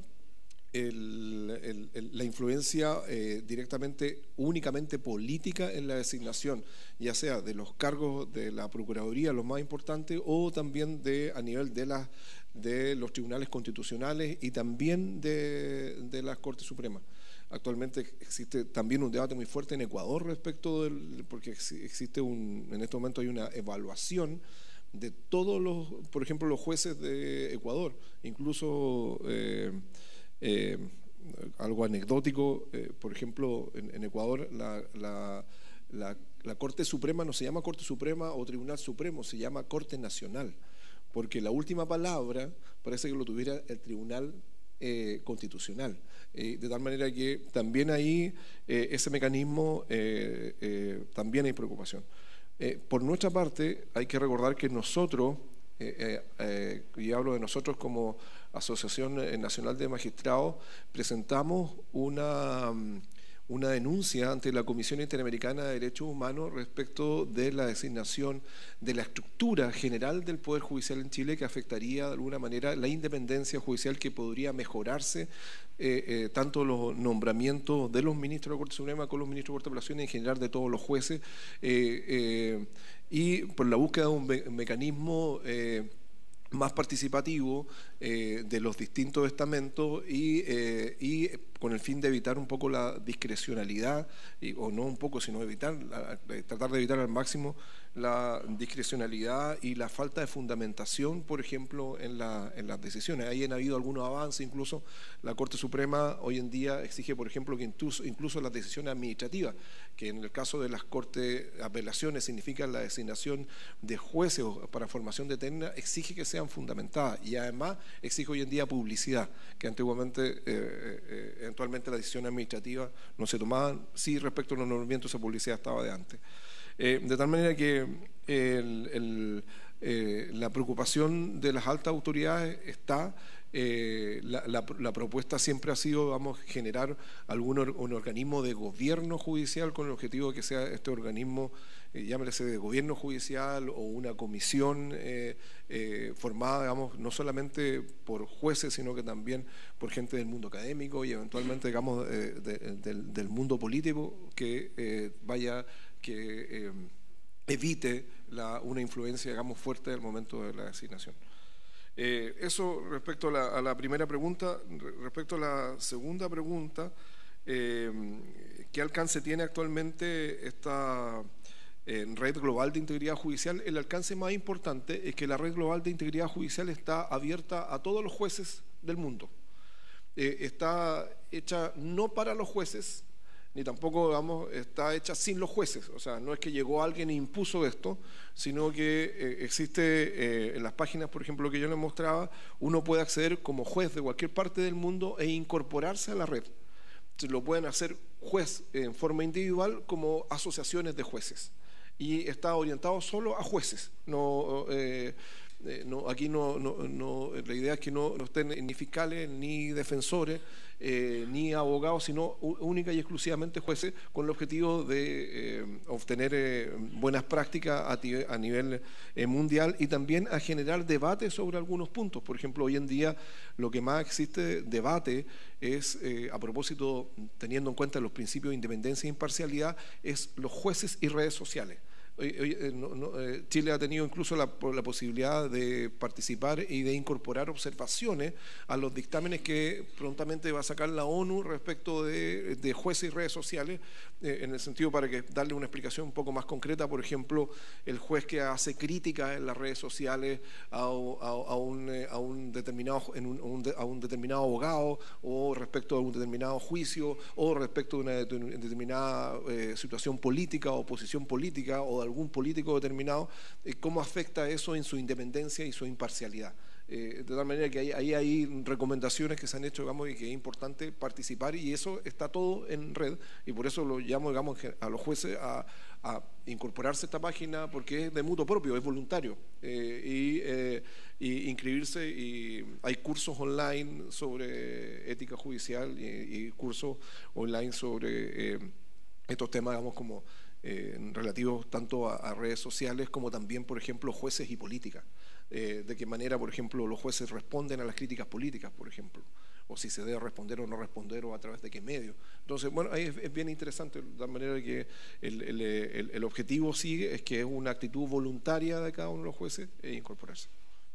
El, el, el, la influencia eh, directamente, únicamente política en la designación, ya sea de los cargos de la Procuraduría, los más importantes, o también de, a nivel de, la, de los tribunales constitucionales y también de, de las Cortes Supremas. Actualmente existe también un debate muy fuerte en Ecuador respecto del, porque existe un, en este momento hay una evaluación de todos los, por ejemplo, los jueces de Ecuador, incluso eh, Eh, algo anecdótico, eh, por ejemplo, en, en Ecuador la, la, la, la Corte Suprema no se llama Corte Suprema o Tribunal Supremo, se llama Corte Nacional, porque la última palabra parece que lo tuviera el Tribunal eh, Constitucional, eh, de tal manera que también ahí eh, ese mecanismo eh, eh, también hay preocupación. Eh, por nuestra parte hay que recordar que nosotros, eh, eh, eh, y hablo de nosotros como Asociación Nacional de Magistrados, presentamos una, una denuncia ante la Comisión Interamericana de Derechos Humanos respecto de la designación de la estructura general del Poder Judicial en Chile, que afectaría de alguna manera la independencia judicial, que podría mejorarse eh, eh, tanto los nombramientos de los ministros de la Corte Suprema con los ministros de Corte de Apelación y en general de todos los jueces, eh, eh, y por la búsqueda de un me mecanismo eh, más participativo eh, de los distintos estamentos y, eh, y con el fin de evitar un poco la discrecionalidad, y, o no un poco, sino evitar, la, tratar de evitar al máximo la discrecionalidad y la falta de fundamentación, por ejemplo, en, la, en las decisiones. Ahí han habido algunos avances, incluso la Corte Suprema hoy en día exige, por ejemplo, que incluso, incluso las decisiones administrativas, que en el caso de las Cortes de Apelaciones significa la designación de jueces para formación de terna, exige que sean fundamentadas, y además exige hoy en día publicidad, que antiguamente, eh, eh, eventualmente las decisiones administrativas no se tomaban, sí, respecto a los nombramientos esa publicidad estaba de antes. Eh, de tal manera que el, el, eh, la preocupación de las altas autoridades está, eh, la, la, la propuesta siempre ha sido, vamos, generar algún or, un organismo de gobierno judicial con el objetivo de que sea este organismo, eh, llámese de gobierno judicial o una comisión eh, eh, formada, digamos, no solamente por jueces, sino que también por gente del mundo académico y eventualmente, digamos, eh, de, de, del, del mundo político, que eh, vaya que eh, evite la, una influencia, digamos, fuerte al momento de la designación. Eh, eso respecto a la, a la primera pregunta. Respecto a la segunda pregunta, eh, ¿qué alcance tiene actualmente esta eh, red global de integridad judicial? El alcance más importante es que la red global de integridad judicial está abierta a todos los jueces del mundo. Eh, está hecha no para los jueces, ni tampoco, digamos, está hecha sin los jueces. O sea, no es que llegó alguien e impuso esto, sino que eh, existe eh, en las páginas, por ejemplo, que yo les mostraba, uno puede acceder como juez de cualquier parte del mundo e incorporarse a la red. Entonces, lo pueden hacer juez en forma individual como asociaciones de jueces. Y está orientado solo a jueces. No, eh, eh, no, aquí no, no, no, la idea es que no, no estén ni fiscales ni defensores, Eh, ni abogados, sino única y exclusivamente jueces, con el objetivo de eh, obtener eh, buenas prácticas a, a nivel eh, mundial, y también a generar debate sobre algunos puntos. Por ejemplo, hoy en día lo que más existe debate es, eh, a propósito, teniendo en cuenta los principios de independencia e imparcialidad, es los jueces y redes sociales. Chile ha tenido incluso la, la posibilidad de participar y de incorporar observaciones a los dictámenes que prontamente va a sacar la ONU respecto de, de jueces y redes sociales, eh, en el sentido para que darle una explicación un poco más concreta. Por ejemplo, el juez que hace críticas en las redes sociales a, a, a, un, a, un, determinado, en un, un, a un determinado abogado, o respecto a un determinado juicio, o respecto de una, de una determinada eh, situación política o posición política, o de algún político determinado, eh, cómo afecta eso en su independencia y su imparcialidad. Eh, de tal manera que ahí hay, hay, hay recomendaciones que se han hecho, digamos, y que es importante participar, y eso está todo en red, y por eso lo llamo, digamos, a los jueces a, a incorporarse a esta página, porque es de mutuo propio, es voluntario, eh, y, eh, y inscribirse, y hay cursos online sobre ética judicial y, y cursos online sobre eh, estos temas, digamos, como Eh, relativos tanto a, a redes sociales como también, por ejemplo, jueces y política. Eh, de qué manera, por ejemplo, los jueces responden a las críticas políticas, por ejemplo, o si se debe responder o no responder, o a través de qué medio. Entonces, bueno, ahí es, es bien interesante, de manera que el, el, el, el objetivo sí es que es una actitud voluntaria de cada uno de los jueces e incorporarse.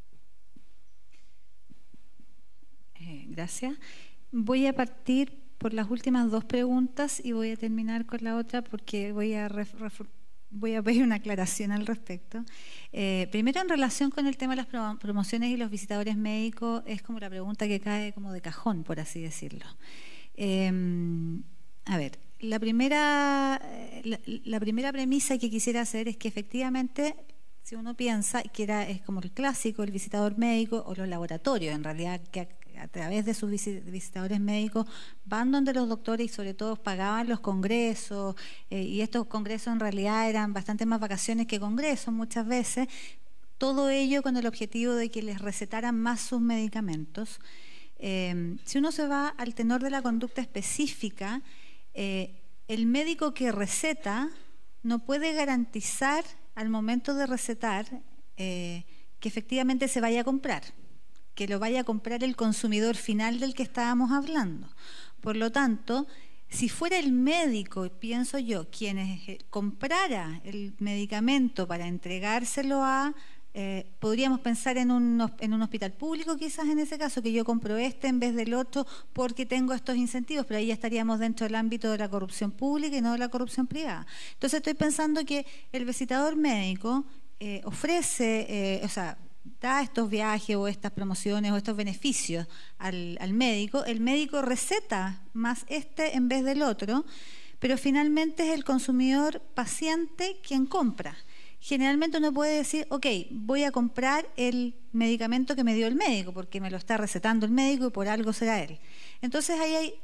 Eh, gracias. Voy a partir por las últimas dos preguntas y voy a terminar con la otra, porque voy a, voy a pedir una aclaración al respecto. Eh, primero, en relación con el tema de las promociones y los visitadores médicos, es como la pregunta que cae como de cajón, por así decirlo. Eh, a ver, la primera, la, la primera premisa que quisiera hacer es que efectivamente, si uno piensa que era, es como el clásico, el visitador médico o los laboratorios, en realidad, que a través de sus visitadores médicos van donde los doctores, y sobre todo pagaban los congresos, eh, y estos congresos en realidad eran bastante más vacaciones que congresos muchas veces, todo ello con el objetivo de que les recetaran más sus medicamentos. Eh, si uno se va al tenor de la conducta específica, eh, el médico que receta no puede garantizar al momento de recetar eh, que efectivamente se vaya a comprar, que lo vaya a comprar el consumidor final del que estábamos hablando. Por lo tanto, si fuera el médico, pienso yo, quien eh, comprara el medicamento para entregárselo a, eh, podríamos pensar en un, en un hospital público quizás en ese caso, que yo compro este en vez del otro porque tengo estos incentivos, pero ahí ya estaríamos dentro del ámbito de la corrupción pública y no de la corrupción privada. Entonces estoy pensando que el visitador médico eh, ofrece, eh, o sea, da estos viajes o estas promociones o estos beneficios al, al médico, el médico receta más este en vez del otro, pero finalmente es el consumidor paciente quien compra. Generalmente uno puede decir, ok, voy a comprar el medicamento que me dio el médico, porque me lo está recetando el médico y por algo será él. Entonces ahí hay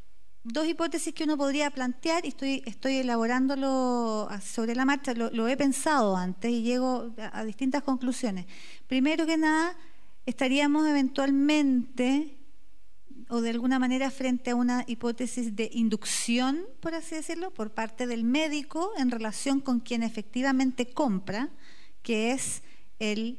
dos hipótesis que uno podría plantear y estoy, estoy elaborándolo sobre la marcha, lo, lo he pensado antes y llego a, a distintas conclusiones. Primero que nada, estaríamos eventualmente o de alguna manera frente a una hipótesis de inducción, por así decirlo, por parte del médico en relación con quien efectivamente compra, que es el,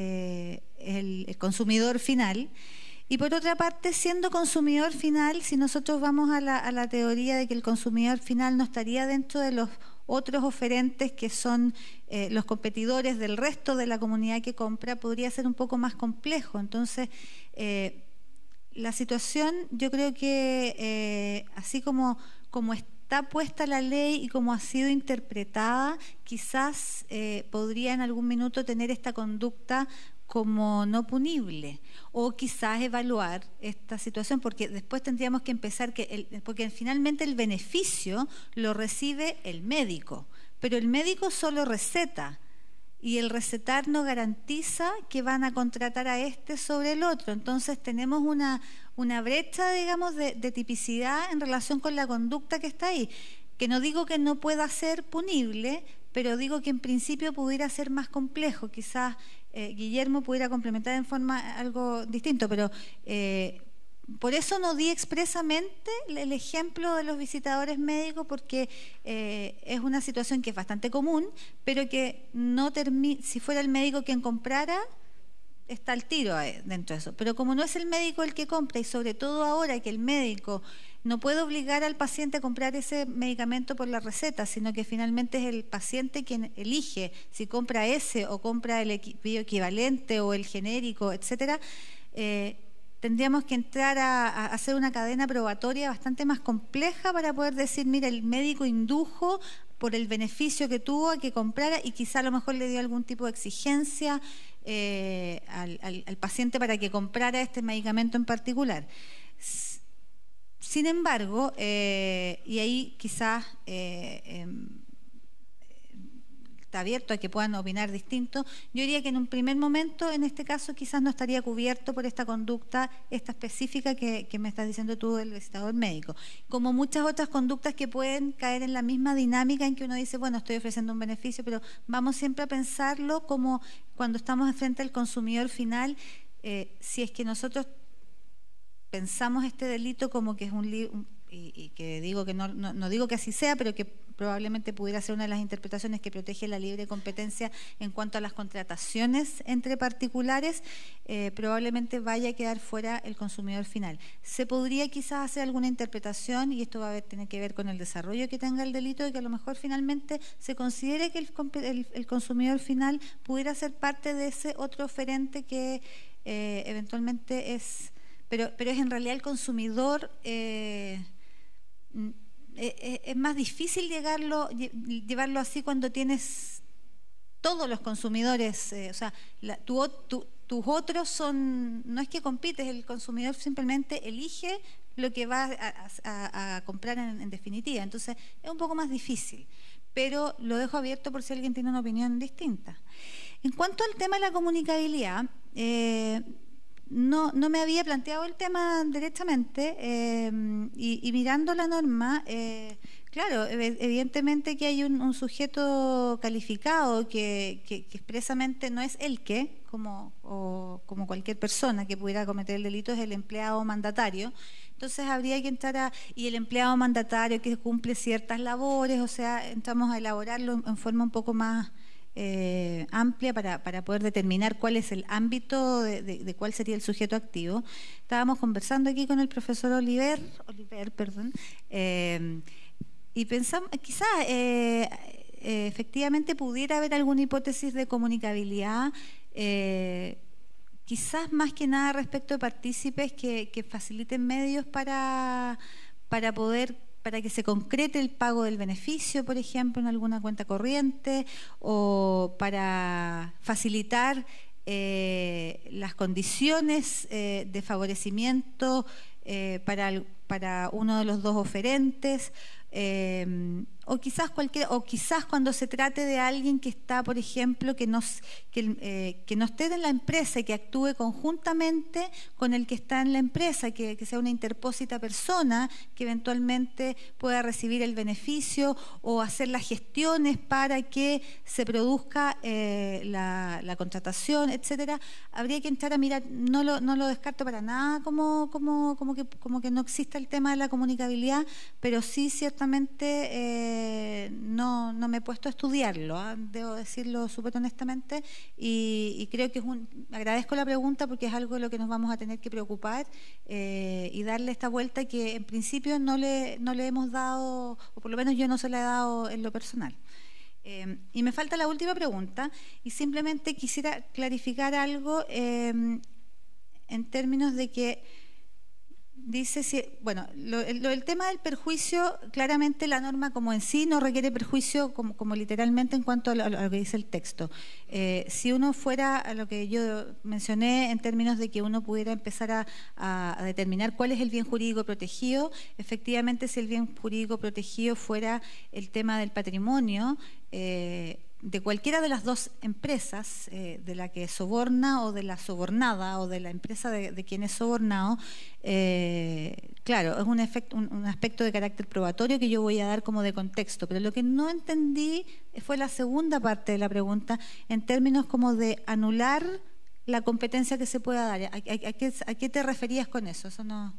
eh, el, el consumidor final. Y por otra parte, siendo consumidor final, si nosotros vamos a la, a la teoría de que el consumidor final no estaría dentro de los otros oferentes que son eh, los competidores del resto de la comunidad que compra, podría ser un poco más complejo. Entonces, eh, la situación, yo creo que eh, así como, como está puesta la ley y como ha sido interpretada, quizás eh, podría en algún minuto tener esta conducta como no punible, o quizás evaluar esta situación, porque después tendríamos que empezar, que el, porque finalmente el beneficio lo recibe el médico, pero el médico solo receta, y el recetar no garantiza que van a contratar a este sobre el otro. Entonces tenemos una, una brecha, digamos, de, de tipicidad en relación con la conducta que está ahí, que no digo que no pueda ser punible, pero digo que en principio pudiera ser más complejo. Quizás eh, Guillermo pudiera complementar en forma algo distinto, pero eh, por eso no di expresamente el ejemplo de los visitadores médicos, porque eh, es una situación que es bastante común, pero que no termina, si fuera el médico quien comprara, está al tiro dentro de eso. Pero como no es el médico el que compra, y sobre todo ahora que el médico no puede obligar al paciente a comprar ese medicamento por la receta, sino que finalmente es el paciente quien elige si compra ese o compra el bioequivalente o el genérico, etcétera, eh, tendríamos que entrar a, a hacer una cadena probatoria bastante más compleja para poder decir, mira, el médico indujo por el beneficio que tuvo a que comprara y quizá a lo mejor le dio algún tipo de exigencia eh, al, al, al paciente para que comprara este medicamento en particular. Sin embargo, eh, y ahí quizás eh, eh, está abierto a que puedan opinar distinto, yo diría que en un primer momento, en este caso, quizás no estaría cubierto por esta conducta, esta específica que, que me estás diciendo tú del visitador médico. Como muchas otras conductas que pueden caer en la misma dinámica en que uno dice, bueno, estoy ofreciendo un beneficio, pero vamos siempre a pensarlo como cuando estamos frente al consumidor final, eh, si es que nosotros pensamos este delito como que es un, un y, y que digo que no, no, no digo que así sea, pero que probablemente pudiera ser una de las interpretaciones que protege la libre competencia en cuanto a las contrataciones entre particulares, eh, probablemente vaya a quedar fuera el consumidor final. Se podría quizás hacer alguna interpretación, y esto va a tener que ver con el desarrollo que tenga el delito, de que a lo mejor finalmente se considere que el, el, el consumidor final pudiera ser parte de ese otro oferente que eh, eventualmente es... Pero, pero es en realidad el consumidor, eh, eh, es más difícil llegarlo, llevarlo así cuando tienes todos los consumidores, eh, o sea, la, tu, tu, tus otros son, no es que compites, el consumidor simplemente elige lo que va a, a, a comprar en, en definitiva. Entonces es un poco más difícil, pero lo dejo abierto por si alguien tiene una opinión distinta. En cuanto al tema de la comunicabilidad, eh, No, no me había planteado el tema derechamente eh, y, y mirando la norma, eh, claro, evidentemente que hay un, un sujeto calificado que, que, que expresamente no es el que, como, o, como cualquier persona que pudiera cometer el delito, es el empleado mandatario. Entonces habría que entrar a... Y el empleado mandatario que cumple ciertas labores, o sea, entramos a elaborarlo en forma un poco más eh, amplia para, para poder determinar cuál es el ámbito de, de, de cuál sería el sujeto activo. Estábamos conversando aquí con el profesor Oliver, Oliver perdón, eh, y pensamos, quizás eh, eh, efectivamente pudiera haber alguna hipótesis de comunicabilidad, eh, quizás más que nada respecto de partícipes que, que faciliten medios para, para poder, para que se concrete el pago del beneficio, por ejemplo, en alguna cuenta corriente, o para facilitar eh, las condiciones eh, de favorecimiento eh, para, para uno de los dos oferentes. Eh, o quizás cualquier, o quizás cuando se trate de alguien que está, por ejemplo, que no, que, eh, que no esté en la empresa y que actúe conjuntamente con el que está en la empresa, que, que sea una interpósita persona que eventualmente pueda recibir el beneficio o hacer las gestiones para que se produzca eh, la, la contratación, etcétera. Habría que entrar a mirar, no lo, no lo descarto para nada como, como, como, que, como que no exista el tema de la comunicabilidad, pero sí ciertamente eh, no, no me he puesto a estudiarlo, ¿eh? Debo decirlo súper honestamente, y, y creo que es un, agradezco la pregunta porque es algo de lo que nos vamos a tener que preocupar eh, y darle esta vuelta que en principio no le, no le hemos dado, o por lo menos yo no se la he dado en lo personal. Eh, y me falta la última pregunta, y simplemente quisiera clarificar algo eh, en términos de que dice, si, bueno, lo, lo, el tema del perjuicio, claramente la norma como en sí no requiere perjuicio como, como literalmente en cuanto a lo, a lo que dice el texto. Eh, si uno fuera a lo que yo mencioné en términos de que uno pudiera empezar a, a, a determinar cuál es el bien jurídico protegido, efectivamente si el bien jurídico protegido fuera el tema del patrimonio, eh, de cualquiera de las dos empresas, eh, de la que soborna o de la sobornada o de la empresa de, de quien es sobornado, eh, claro, es un, efecto, un, un aspecto de carácter probatorio que yo voy a dar como de contexto, pero lo que no entendí fue la segunda parte de la pregunta en términos como de anular la competencia que se pueda dar. ¿A, a, a, qué, a qué te referías con eso? Eso no...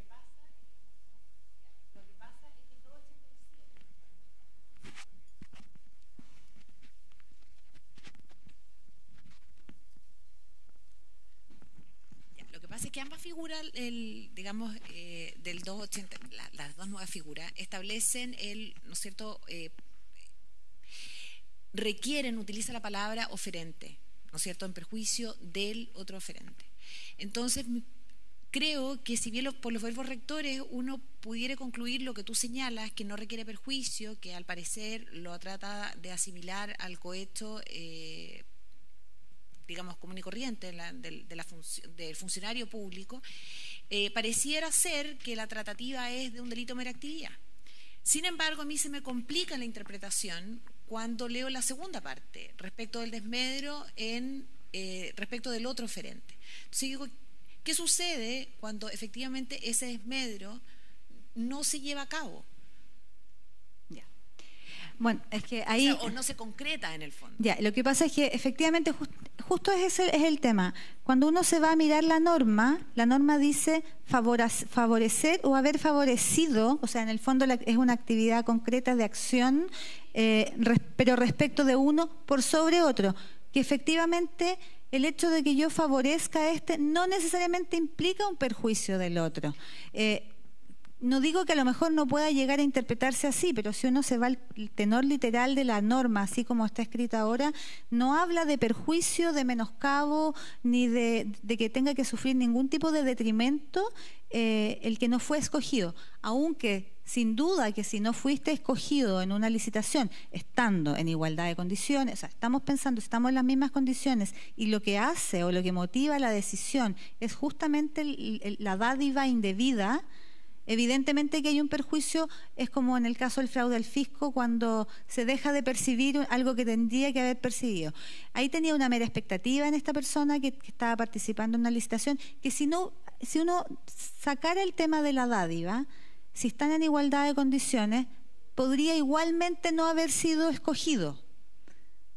Así que ambas figuras, el, digamos, eh, del doscientos ochenta, la, las dos nuevas figuras, establecen el, ¿no es cierto?, eh, requieren, utiliza la palabra oferente, ¿no es cierto?, en perjuicio del otro oferente. Entonces, creo que si bien los, por los verbos rectores uno pudiera concluir lo que tú señalas, que no requiere perjuicio, que al parecer lo trata de asimilar al cohecho eh, digamos, común y corriente de la, de, de la func- del funcionario público, eh, pareciera ser que la tratativa es de un delito mera actividad. Sin embargo, a mí se me complica la interpretación cuando leo la segunda parte, respecto del desmedro en, eh, respecto del otro oferente. Entonces digo, ¿qué sucede cuando efectivamente ese desmedro no se lleva a cabo? Bueno, es que ahí... O sea, o no se concreta en el fondo. Ya, lo que pasa es que efectivamente just, justo ese es el tema. Cuando uno se va a mirar la norma, la norma dice favorecer o haber favorecido, o sea, en el fondo la, es una actividad concreta de acción, eh, res, pero respecto de uno por sobre otro, que efectivamente el hecho de que yo favorezca a este no necesariamente implica un perjuicio del otro. Eh, No digo que a lo mejor no pueda llegar a interpretarse así, pero si uno se va al tenor literal de la norma, así como está escrita ahora, no habla de perjuicio, de menoscabo, ni de, de que tenga que sufrir ningún tipo de detrimento eh, el que no fue escogido. Aunque, sin duda, que si no fuiste escogido en una licitación, estando en igualdad de condiciones, o sea, estamos pensando, estamos en las mismas condiciones, y lo que hace o lo que motiva la decisión es justamente el, el, la dádiva indebida, evidentemente que hay un perjuicio, es como en el caso del fraude al fisco, cuando se deja de percibir algo que tendría que haber percibido. Ahí tenía una mera expectativa en esta persona que, que estaba participando en una licitación, que si, no, si uno sacara el tema de la dádiva, si están en igualdad de condiciones, podría igualmente no haber sido escogido.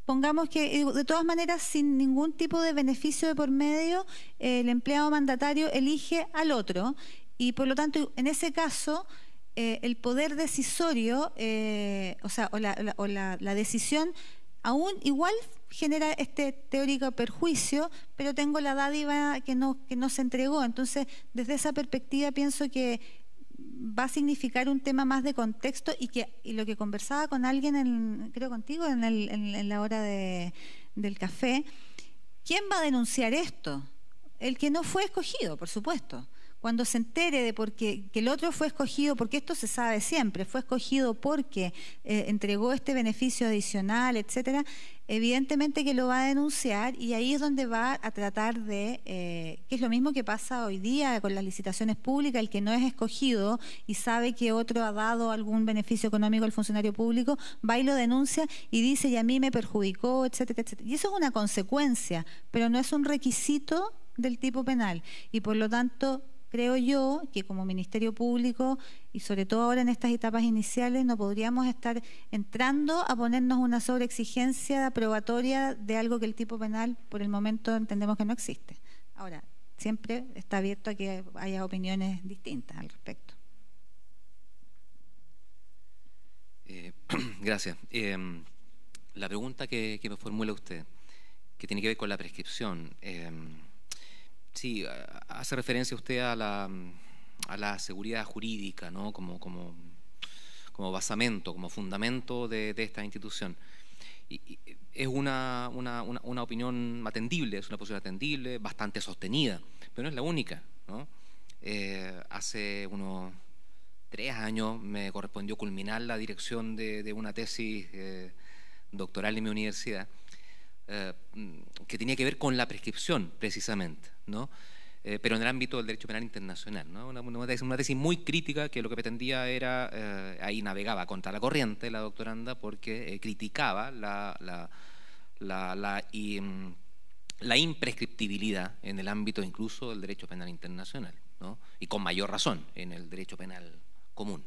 pongamos que de todas maneras sin ningún tipo de beneficio de por medio, eh, el empleado mandatario elige al otro y por lo tanto en ese caso eh, el poder decisorio, eh, o sea, o, la, la, o la, la decisión aún igual genera este teórico perjuicio, pero tengo la dádiva que no, que no se entregó. Entonces, desde esa perspectiva pienso que va a significar un tema más de contexto y que y lo que conversaba con alguien, en, creo contigo, en, el, en, en la hora de, del café, ¿quién va a denunciar esto? El que no fue escogido, por supuesto. Cuando se entere de por qué, que el otro fue escogido, porque esto se sabe siempre, fue escogido porque eh, entregó este beneficio adicional, etcétera, evidentemente que lo va a denunciar y ahí es donde va a tratar de, eh, que es lo mismo que pasa hoy día con las licitaciones públicas, el que no es escogido y sabe que otro ha dado algún beneficio económico al funcionario público, va y lo denuncia y dice, y a mí me perjudicó, etcétera, etcétera. Y eso es una consecuencia, pero no es un requisito del tipo penal y por lo tanto creo yo que como Ministerio Público y sobre todo ahora en estas etapas iniciales no podríamos estar entrando a ponernos una sobreexigencia probatoria de algo que el tipo penal por el momento entendemos que no existe. Ahora, siempre está abierto a que haya opiniones distintas al respecto. Eh, gracias. Eh, la pregunta que, que me formula usted, que tiene que ver con la prescripción, eh, sí, hace referencia usted a la, a la seguridad jurídica, ¿no? como, como, como basamento, como fundamento de, de esta institución. Y, y es una, una, una, una opinión atendible, es una posición atendible, bastante sostenida, pero no es la única, ¿no? Eh, hace unos tres años me correspondió culminar la dirección de, de una tesis eh, doctoral en mi universidad, Eh, que tenía que ver con la prescripción precisamente, ¿no? Eh, pero en el ámbito del derecho penal internacional, ¿no? Una, una, tesis, una tesis muy crítica que lo que pretendía era, eh, ahí navegaba contra la corriente la doctoranda porque eh, criticaba la, la, la, la, y, um, la imprescriptibilidad en el ámbito incluso del derecho penal internacional, ¿no? Y con mayor razón en el derecho penal común.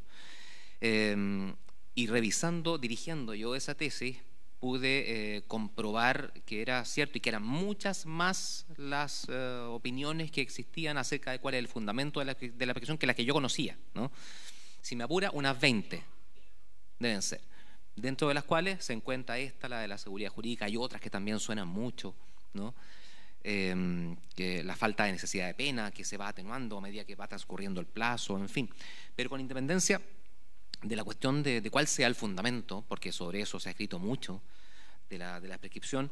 Eh, y revisando, dirigiendo yo esa tesis, pude eh, comprobar que era cierto y que eran muchas más las eh, opiniones que existían acerca de cuál es el fundamento de la, de la prescripción que las que yo conocía, ¿no? Si me apura, unas veinte deben ser, dentro de las cuales se encuentra esta, la de la seguridad jurídica, hay otras que también suenan mucho, ¿no? Eh, que la falta de necesidad de pena que se va atenuando a medida que va transcurriendo el plazo, en fin, pero con independencia de la cuestión de, de cuál sea el fundamento, porque sobre eso se ha escrito mucho, de la, de la prescripción,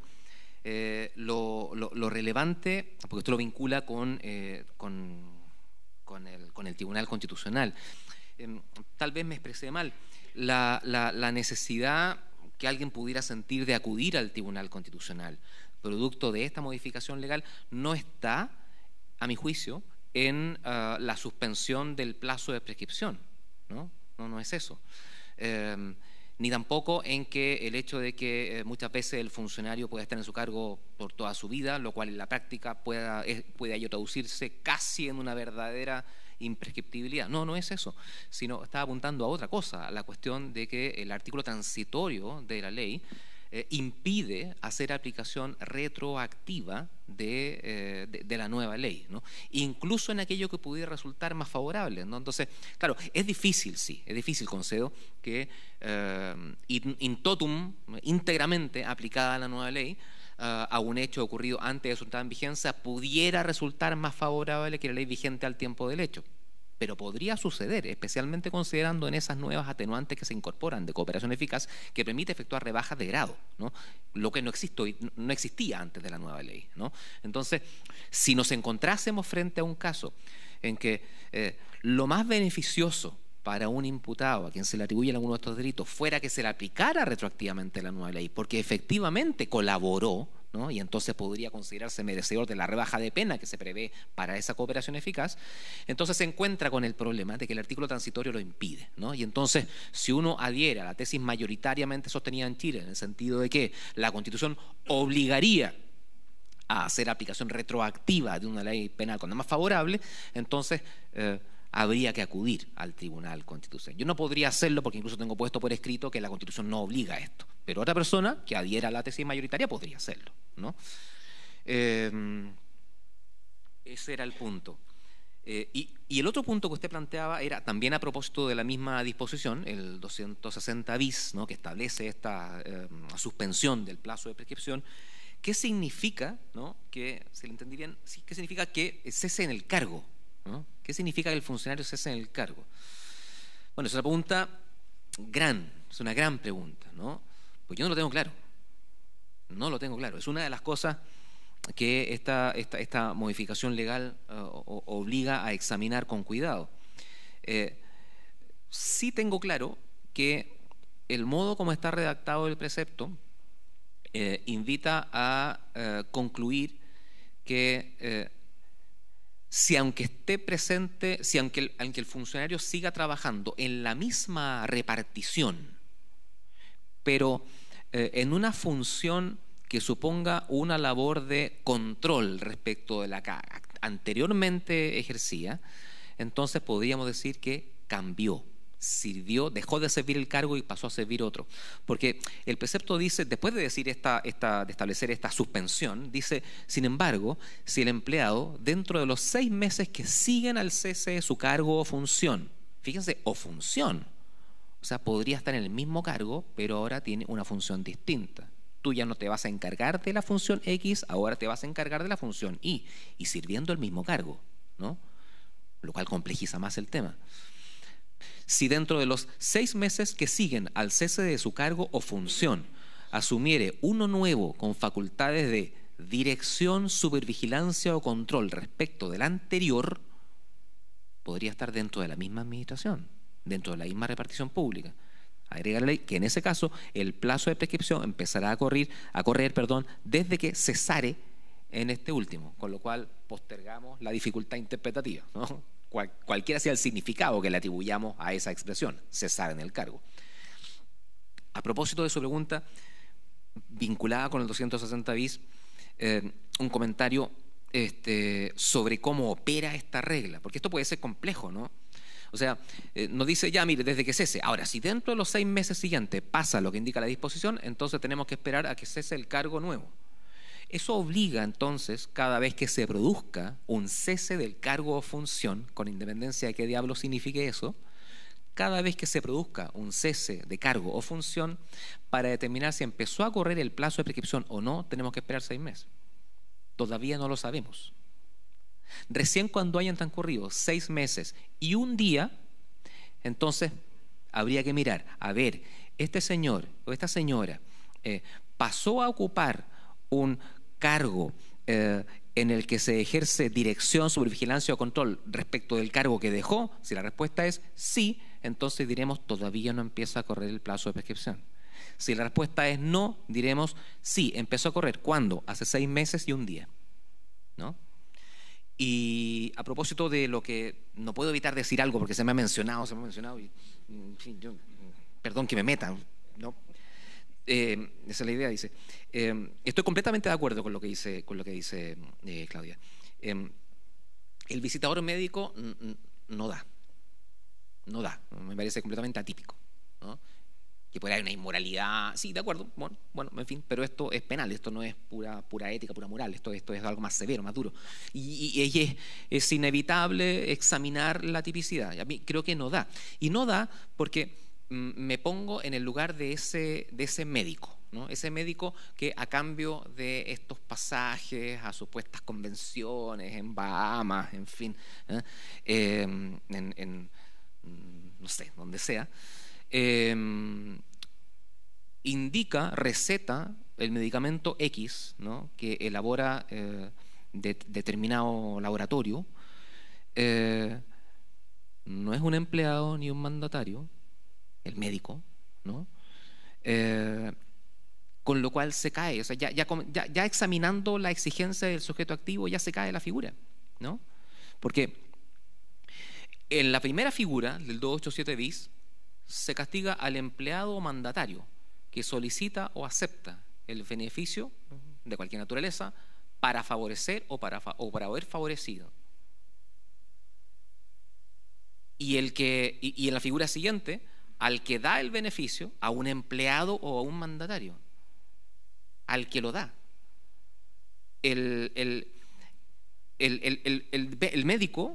eh, lo, lo, lo relevante, porque esto lo vincula con, eh, con, con, el, con el Tribunal Constitucional. Eh, tal vez me expresé mal, la, la, la necesidad que alguien pudiera sentir de acudir al Tribunal Constitucional, producto de esta modificación legal, no está, a mi juicio, en uh, la suspensión del plazo de prescripción, ¿no? No, no es eso. Eh, ni tampoco en que el hecho de que eh, muchas veces el funcionario pueda estar en su cargo por toda su vida, lo cual en la práctica pueda, es, puede ello traducirse casi en una verdadera imprescriptibilidad. No, no es eso, sino está apuntando a otra cosa, a la cuestión de que el artículo transitorio de la ley eh, impide hacer aplicación retroactiva de, eh, de, de la nueva ley, ¿no? Incluso en aquello que pudiera resultar más favorable, ¿no? Entonces, claro, es difícil, sí, es difícil, concedo, que eh, in, in totum, íntegramente aplicada a la nueva ley, uh, a un hecho ocurrido antes de su entrada en vigencia, pudiera resultar más favorable que la ley vigente al tiempo del hecho. Pero podría suceder, especialmente considerando en esas nuevas atenuantes que se incorporan de cooperación eficaz, que permite efectuar rebajas de grado, ¿no? Lo que no, existo, no existía antes de la nueva ley, ¿no? Entonces, si nos encontrásemos frente a un caso en que eh, lo más beneficioso para un imputado a quien se le atribuyen alguno de estos delitos fuera que se le aplicara retroactivamente la nueva ley, porque efectivamente colaboró, ¿no? Y entonces podría considerarse merecedor de la rebaja de pena que se prevé para esa cooperación eficaz, entonces se encuentra con el problema de que el artículo transitorio lo impide, ¿no? Y entonces, si uno adhiere a la tesis mayoritariamente sostenida en Chile, en el sentido de que la Constitución obligaría a hacer aplicación retroactiva de una ley penal cuando es más favorable, entonces eh, habría que acudir al Tribunal Constitucional. Yo no podría hacerlo porque incluso tengo puesto por escrito que la Constitución no obliga a esto, pero otra persona que adhiera a la tesis mayoritaria podría hacerlo, ¿no? Eh, ese era el punto. Eh, y, y el otro punto que usted planteaba era también a propósito de la misma disposición, el doscientos sesenta bis, ¿no?, que establece esta eh, suspensión del plazo de prescripción. ¿Qué significa, ¿no?, que, si lo entendí bien, qué significa que cese en el cargo, ¿no? ¿Qué significa que el funcionario cese en el cargo? Bueno, es una pregunta gran, es una gran pregunta, ¿no? Pues yo no lo tengo claro, no lo tengo claro. Es una de las cosas que esta, esta, esta modificación legal uh, obliga a examinar con cuidado. Eh, sí tengo claro que el modo como está redactado el precepto eh, invita a eh, concluir que eh, si aunque esté presente, si aunque el, aunque el funcionario siga trabajando en la misma repartición, pero eh, en una función que suponga una labor de control respecto de la que anteriormente ejercía, entonces podríamos decir que cambió, sirvió, dejó de servir el cargo y pasó a servir otro. Porque el precepto dice, después de decir esta, esta, de establecer esta suspensión, dice, sin embargo, si el empleado, dentro de los seis meses que siguen al cese de su cargo o función, fíjense, o función, o sea, podría estar en el mismo cargo, pero ahora tiene una función distinta. Tú ya no te vas a encargar de la función X, ahora te vas a encargar de la función Y, y sirviendo el mismo cargo, ¿no? Lo cual complejiza más el tema. Si dentro de los seis meses que siguen al cese de su cargo o función asumiere uno nuevo con facultades de dirección, supervigilancia o control respecto del anterior, podría estar dentro de la misma administración, dentro de la misma repartición pública. Agrega la ley que en ese caso el plazo de prescripción empezará a correr, a correr perdón, desde que cesare en este último, con lo cual postergamos la dificultad interpretativa, ¿no? Cual, cualquiera sea el significado que le atribuyamos a esa expresión, cesar en el cargo. A propósito de su pregunta, vinculada con el doscientos sesenta bis, eh, un comentario este, sobre cómo opera esta regla, porque esto puede ser complejo, ¿no? O sea, eh, nos dice ya, mire, desde que cese. Ahora, si dentro de los seis meses siguientes pasa lo que indica la disposición, entonces tenemos que esperar a que cese el cargo nuevo. Eso obliga entonces, cada vez que se produzca un cese del cargo o función, con independencia de qué diablo signifique eso, cada vez que se produzca un cese de cargo o función, para determinar si empezó a correr el plazo de prescripción o no, tenemos que esperar seis meses. Todavía no lo sabemos. Recién cuando hayan transcurrido seis meses y un día, entonces habría que mirar, a ver, este señor o esta señora eh, pasó a ocupar un cargo eh, en el que se ejerce dirección, supervigilancia o control respecto del cargo que dejó. Si la respuesta es sí, entonces diremos todavía no empieza a correr el plazo de prescripción. Si la respuesta es no, diremos sí, empezó a correr. ¿Cuándo? Hace seis meses y un día, ¿no? Y a propósito de lo que no puedo evitar decir algo porque se me ha mencionado, se me ha mencionado y, en fin, yo, perdón que me meta, ¿no? Eh, esa es la idea, dice. Eh, estoy completamente de acuerdo con lo que dice, con lo que dice eh, Claudia. Eh, el visitador médico no da, no da, me parece completamente atípico, ¿no? Que puede haber una inmoralidad, sí, de acuerdo, bueno, bueno, en fin, pero esto es penal, esto no es pura, pura ética, pura moral, esto, esto es algo más severo, más duro. Y, y, y es, es inevitable examinar la tipicidad. A mí creo que no da. Y no da porque mm, me pongo en el lugar de ese, de ese médico, ¿no? Ese médico que a cambio de estos pasajes a supuestas convenciones en Bahamas, en fin, ¿eh? Eh, en, en, no sé, donde sea, Eh, indica, receta el medicamento X, ¿no?, que elabora eh, de, determinado laboratorio, eh, no es un empleado ni un mandatario, el médico, ¿no? Eh, con lo cual se cae, o sea, ya, ya, ya, ya examinando la exigencia del sujeto activo ya se cae la figura, ¿no? Porque en la primera figura del doscientos ochenta y siete bis se castiga al empleado o mandatario que solicita o acepta el beneficio de cualquier naturaleza para favorecer o para, o para haber favorecido. y, el que, y, y en la figura siguiente, al que da el beneficio, a un empleado o a un mandatario, al que lo da. El, el, el, el, el, el, el médico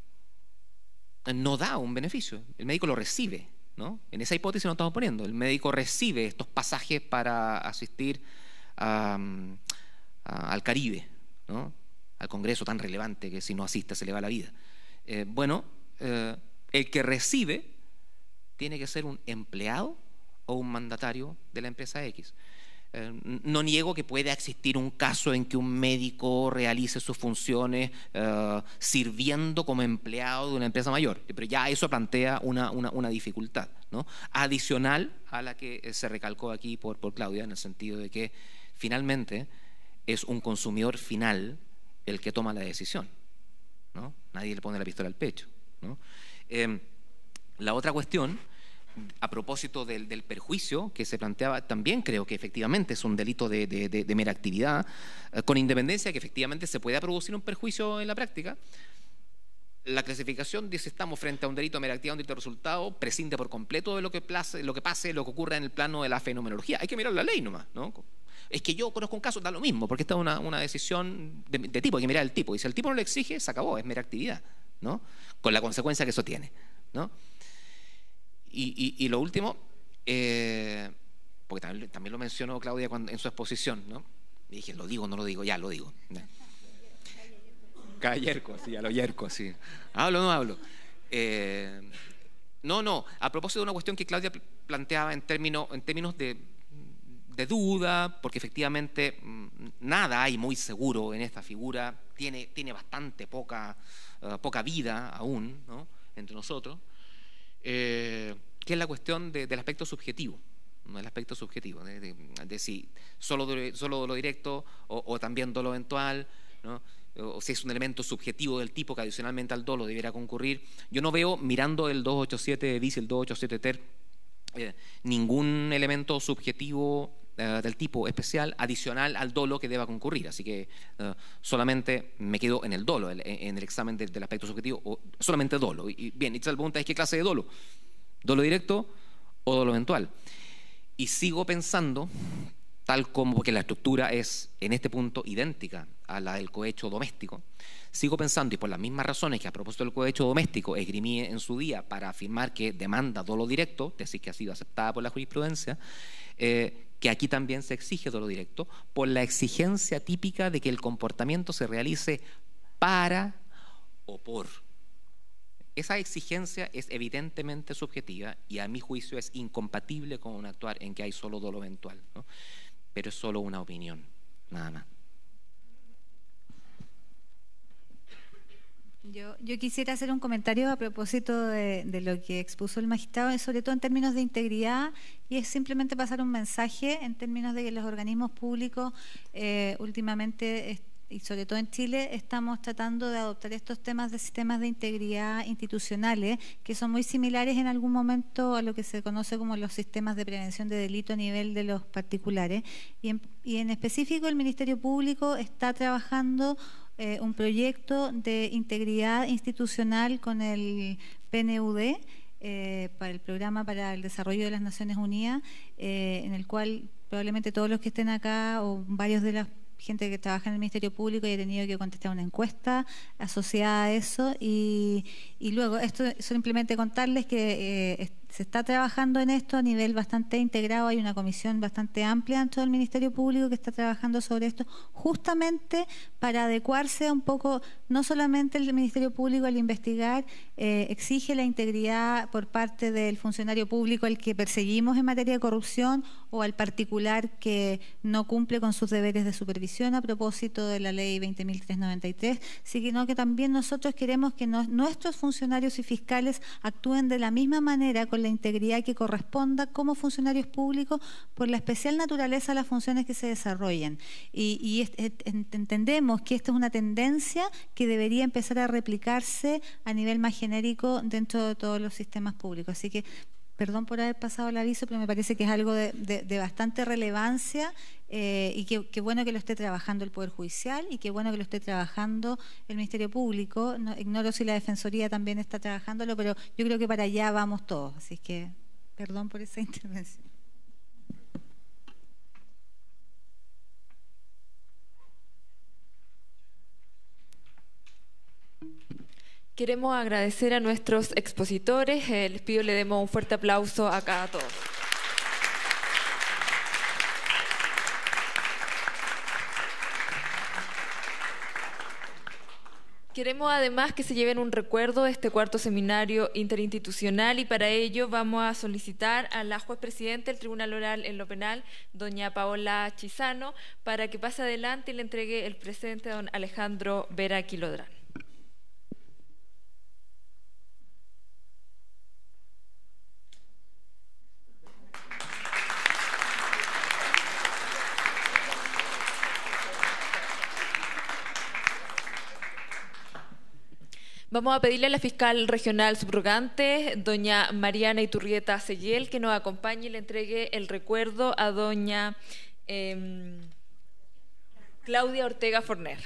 no da un beneficio, el médico lo recibe, ¿no? En esa hipótesis nos estamos poniendo, el médico recibe estos pasajes para asistir a, a, al Caribe, ¿no? Al congreso tan relevante que si no asiste se le va la vida. Eh, bueno, eh, el que recibe tiene que ser un empleado o un mandatario de la empresa X. Eh, no niego que pueda existir un caso en que un médico realice sus funciones eh, sirviendo como empleado de una empresa mayor, pero ya eso plantea una, una, una dificultad, ¿no? Adicional a la que se recalcó aquí por, por Claudia, en el sentido de que finalmente es un consumidor final el que toma la decisión, ¿no? Nadie le pone la pistola al pecho, ¿no? Eh, la otra cuestión, a propósito del, del perjuicio que se planteaba, también creo que efectivamente es un delito de, de, de, de mera actividad, eh, con independencia de que efectivamente se pueda producir un perjuicio en la práctica. La clasificación dice estamos frente a un delito de mera actividad, un delito de resultado, prescinde por completo de lo que, place, lo que pase, lo que ocurra en el plano de la fenomenología. Hay que mirar la ley nomás, ¿no? Es que yo conozco un caso, da lo mismo, porque esta es una, una decisión de, de tipo, hay que mirar el tipo. Y si el tipo no lo exige, se acabó, es mera actividad, ¿no? Con la consecuencia que eso tiene, ¿no? Y, y, y lo último, eh, porque también, también lo mencionó Claudia cuando, en su exposición, ¿no? Y dije, ¿lo digo o no lo digo? Ya, lo digo. Cada yerco, sí, a lo yerco, sí. ¿Hablo o no hablo? Eh, no, no, a propósito de una cuestión que Claudia planteaba en términos, en términos de, de duda, porque efectivamente nada hay muy seguro en esta figura, tiene, tiene bastante poca, uh, poca vida aún, ¿no? Entre nosotros. Eh, que es la cuestión de, del aspecto subjetivo, ¿no? El aspecto subjetivo, de, de, de si solo, solo dolo directo o, o también dolo eventual, ¿no? O, o si es un elemento subjetivo del tipo que adicionalmente al dolo debiera concurrir. Yo no veo, mirando el doscientos ochenta y siete bis y el doscientos ochenta y siete ter, eh, ningún elemento subjetivo eh, del tipo especial adicional al dolo que deba concurrir, así que eh, solamente me quedo en el dolo, en, en el examen de, del aspecto subjetivo, o solamente dolo. Y bien, y la pregunta es ¿qué clase de dolo? ¿Dolo directo o dolo eventual? Y sigo pensando, tal como que la estructura es en este punto idéntica a la del cohecho doméstico, sigo pensando, y por las mismas razones que a propósito del cohecho doméstico esgrimí en su día para afirmar que demanda dolo directo, es decir, que ha sido aceptada por la jurisprudencia, eh, que aquí también se exige dolo directo por la exigencia típica de que el comportamiento se realice para o por. Esa exigencia es evidentemente subjetiva y a mi juicio es incompatible con un actuar en que hay solo dolo eventual, ¿no? Pero es solo una opinión, nada más. Yo, yo quisiera hacer un comentario a propósito de, de lo que expuso el magistrado, sobre todo en términos de integridad, y es simplemente pasar un mensaje en términos de que los organismos públicos eh, últimamente, y sobre todo en Chile, estamos tratando de adoptar estos temas de sistemas de integridad institucionales que son muy similares en algún momento a lo que se conoce como los sistemas de prevención de delito a nivel de los particulares. Y en, y en específico el Ministerio Público está trabajando Eh, un proyecto de integridad institucional con el P N U D, eh, para el Programa para el Desarrollo de las Naciones Unidas, eh, en el cual probablemente todos los que estén acá o varios de la gente que trabaja en el Ministerio Público haya tenido que contestar una encuesta asociada a eso. Y, y luego, esto simplemente contarles que eh, se está trabajando en esto a nivel bastante integrado, hay una comisión bastante amplia dentro del Ministerio Público que está trabajando sobre esto, justamente para adecuarse un poco, no solamente el Ministerio Público al investigar eh, exige la integridad por parte del funcionario público al que perseguimos en materia de corrupción o al particular que no cumple con sus deberes de supervisión a propósito de la ley veinte mil trescientos noventa y tres, sino que también nosotros queremos que nos, nuestros funcionarios y fiscales actúen de la misma manera con la integridad que corresponda como funcionarios públicos por la especial naturaleza de las funciones que se desarrollan. Y, y es, es, entendemos que esta es una tendencia que debería empezar a replicarse a nivel más genérico dentro de todos los sistemas públicos. Así que perdón por haber pasado el aviso, pero me parece que es algo de, de, de bastante relevancia eh, y que, que bueno que lo esté trabajando el Poder Judicial y que bueno que lo esté trabajando el Ministerio Público. No, ignoro si la Defensoría también está trabajándolo, pero yo creo que para allá vamos todos. Así que perdón por esa intervención. Queremos agradecer a nuestros expositores. Eh, les pido le demos un fuerte aplauso acá a todos. Queremos además que se lleven un recuerdo de este cuarto seminario interinstitucional y para ello vamos a solicitar a la juez presidente del Tribunal Oral en lo Penal, doña Paola Chizano, para que pase adelante y le entregue el presente a don Alejandro Vera Quilodrán. Vamos a pedirle a la fiscal regional subrogante, doña Mariana Iturrieta Sellel, que nos acompañe y le entregue el recuerdo a doña eh, Claudia Ortega Forner.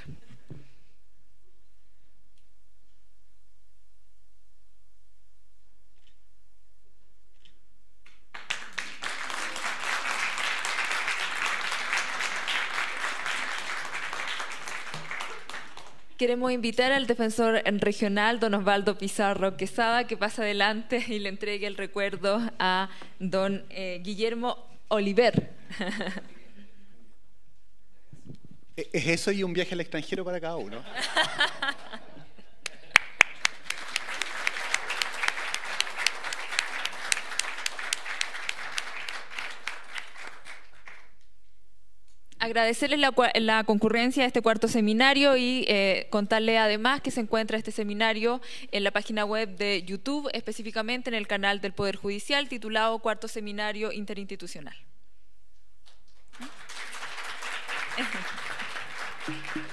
Queremos invitar al defensor regional, don Osvaldo Pizarro Quesada, que pase adelante y le entregue el recuerdo a don eh, Guillermo Oliver. Es eso y un viaje al extranjero para cada uno. Agradecerles la, la concurrencia a este cuarto seminario y eh, contarle además que se encuentra este seminario en la página web de YouTube, específicamente en el canal del Poder Judicial, titulado Cuarto Seminario Interinstitucional.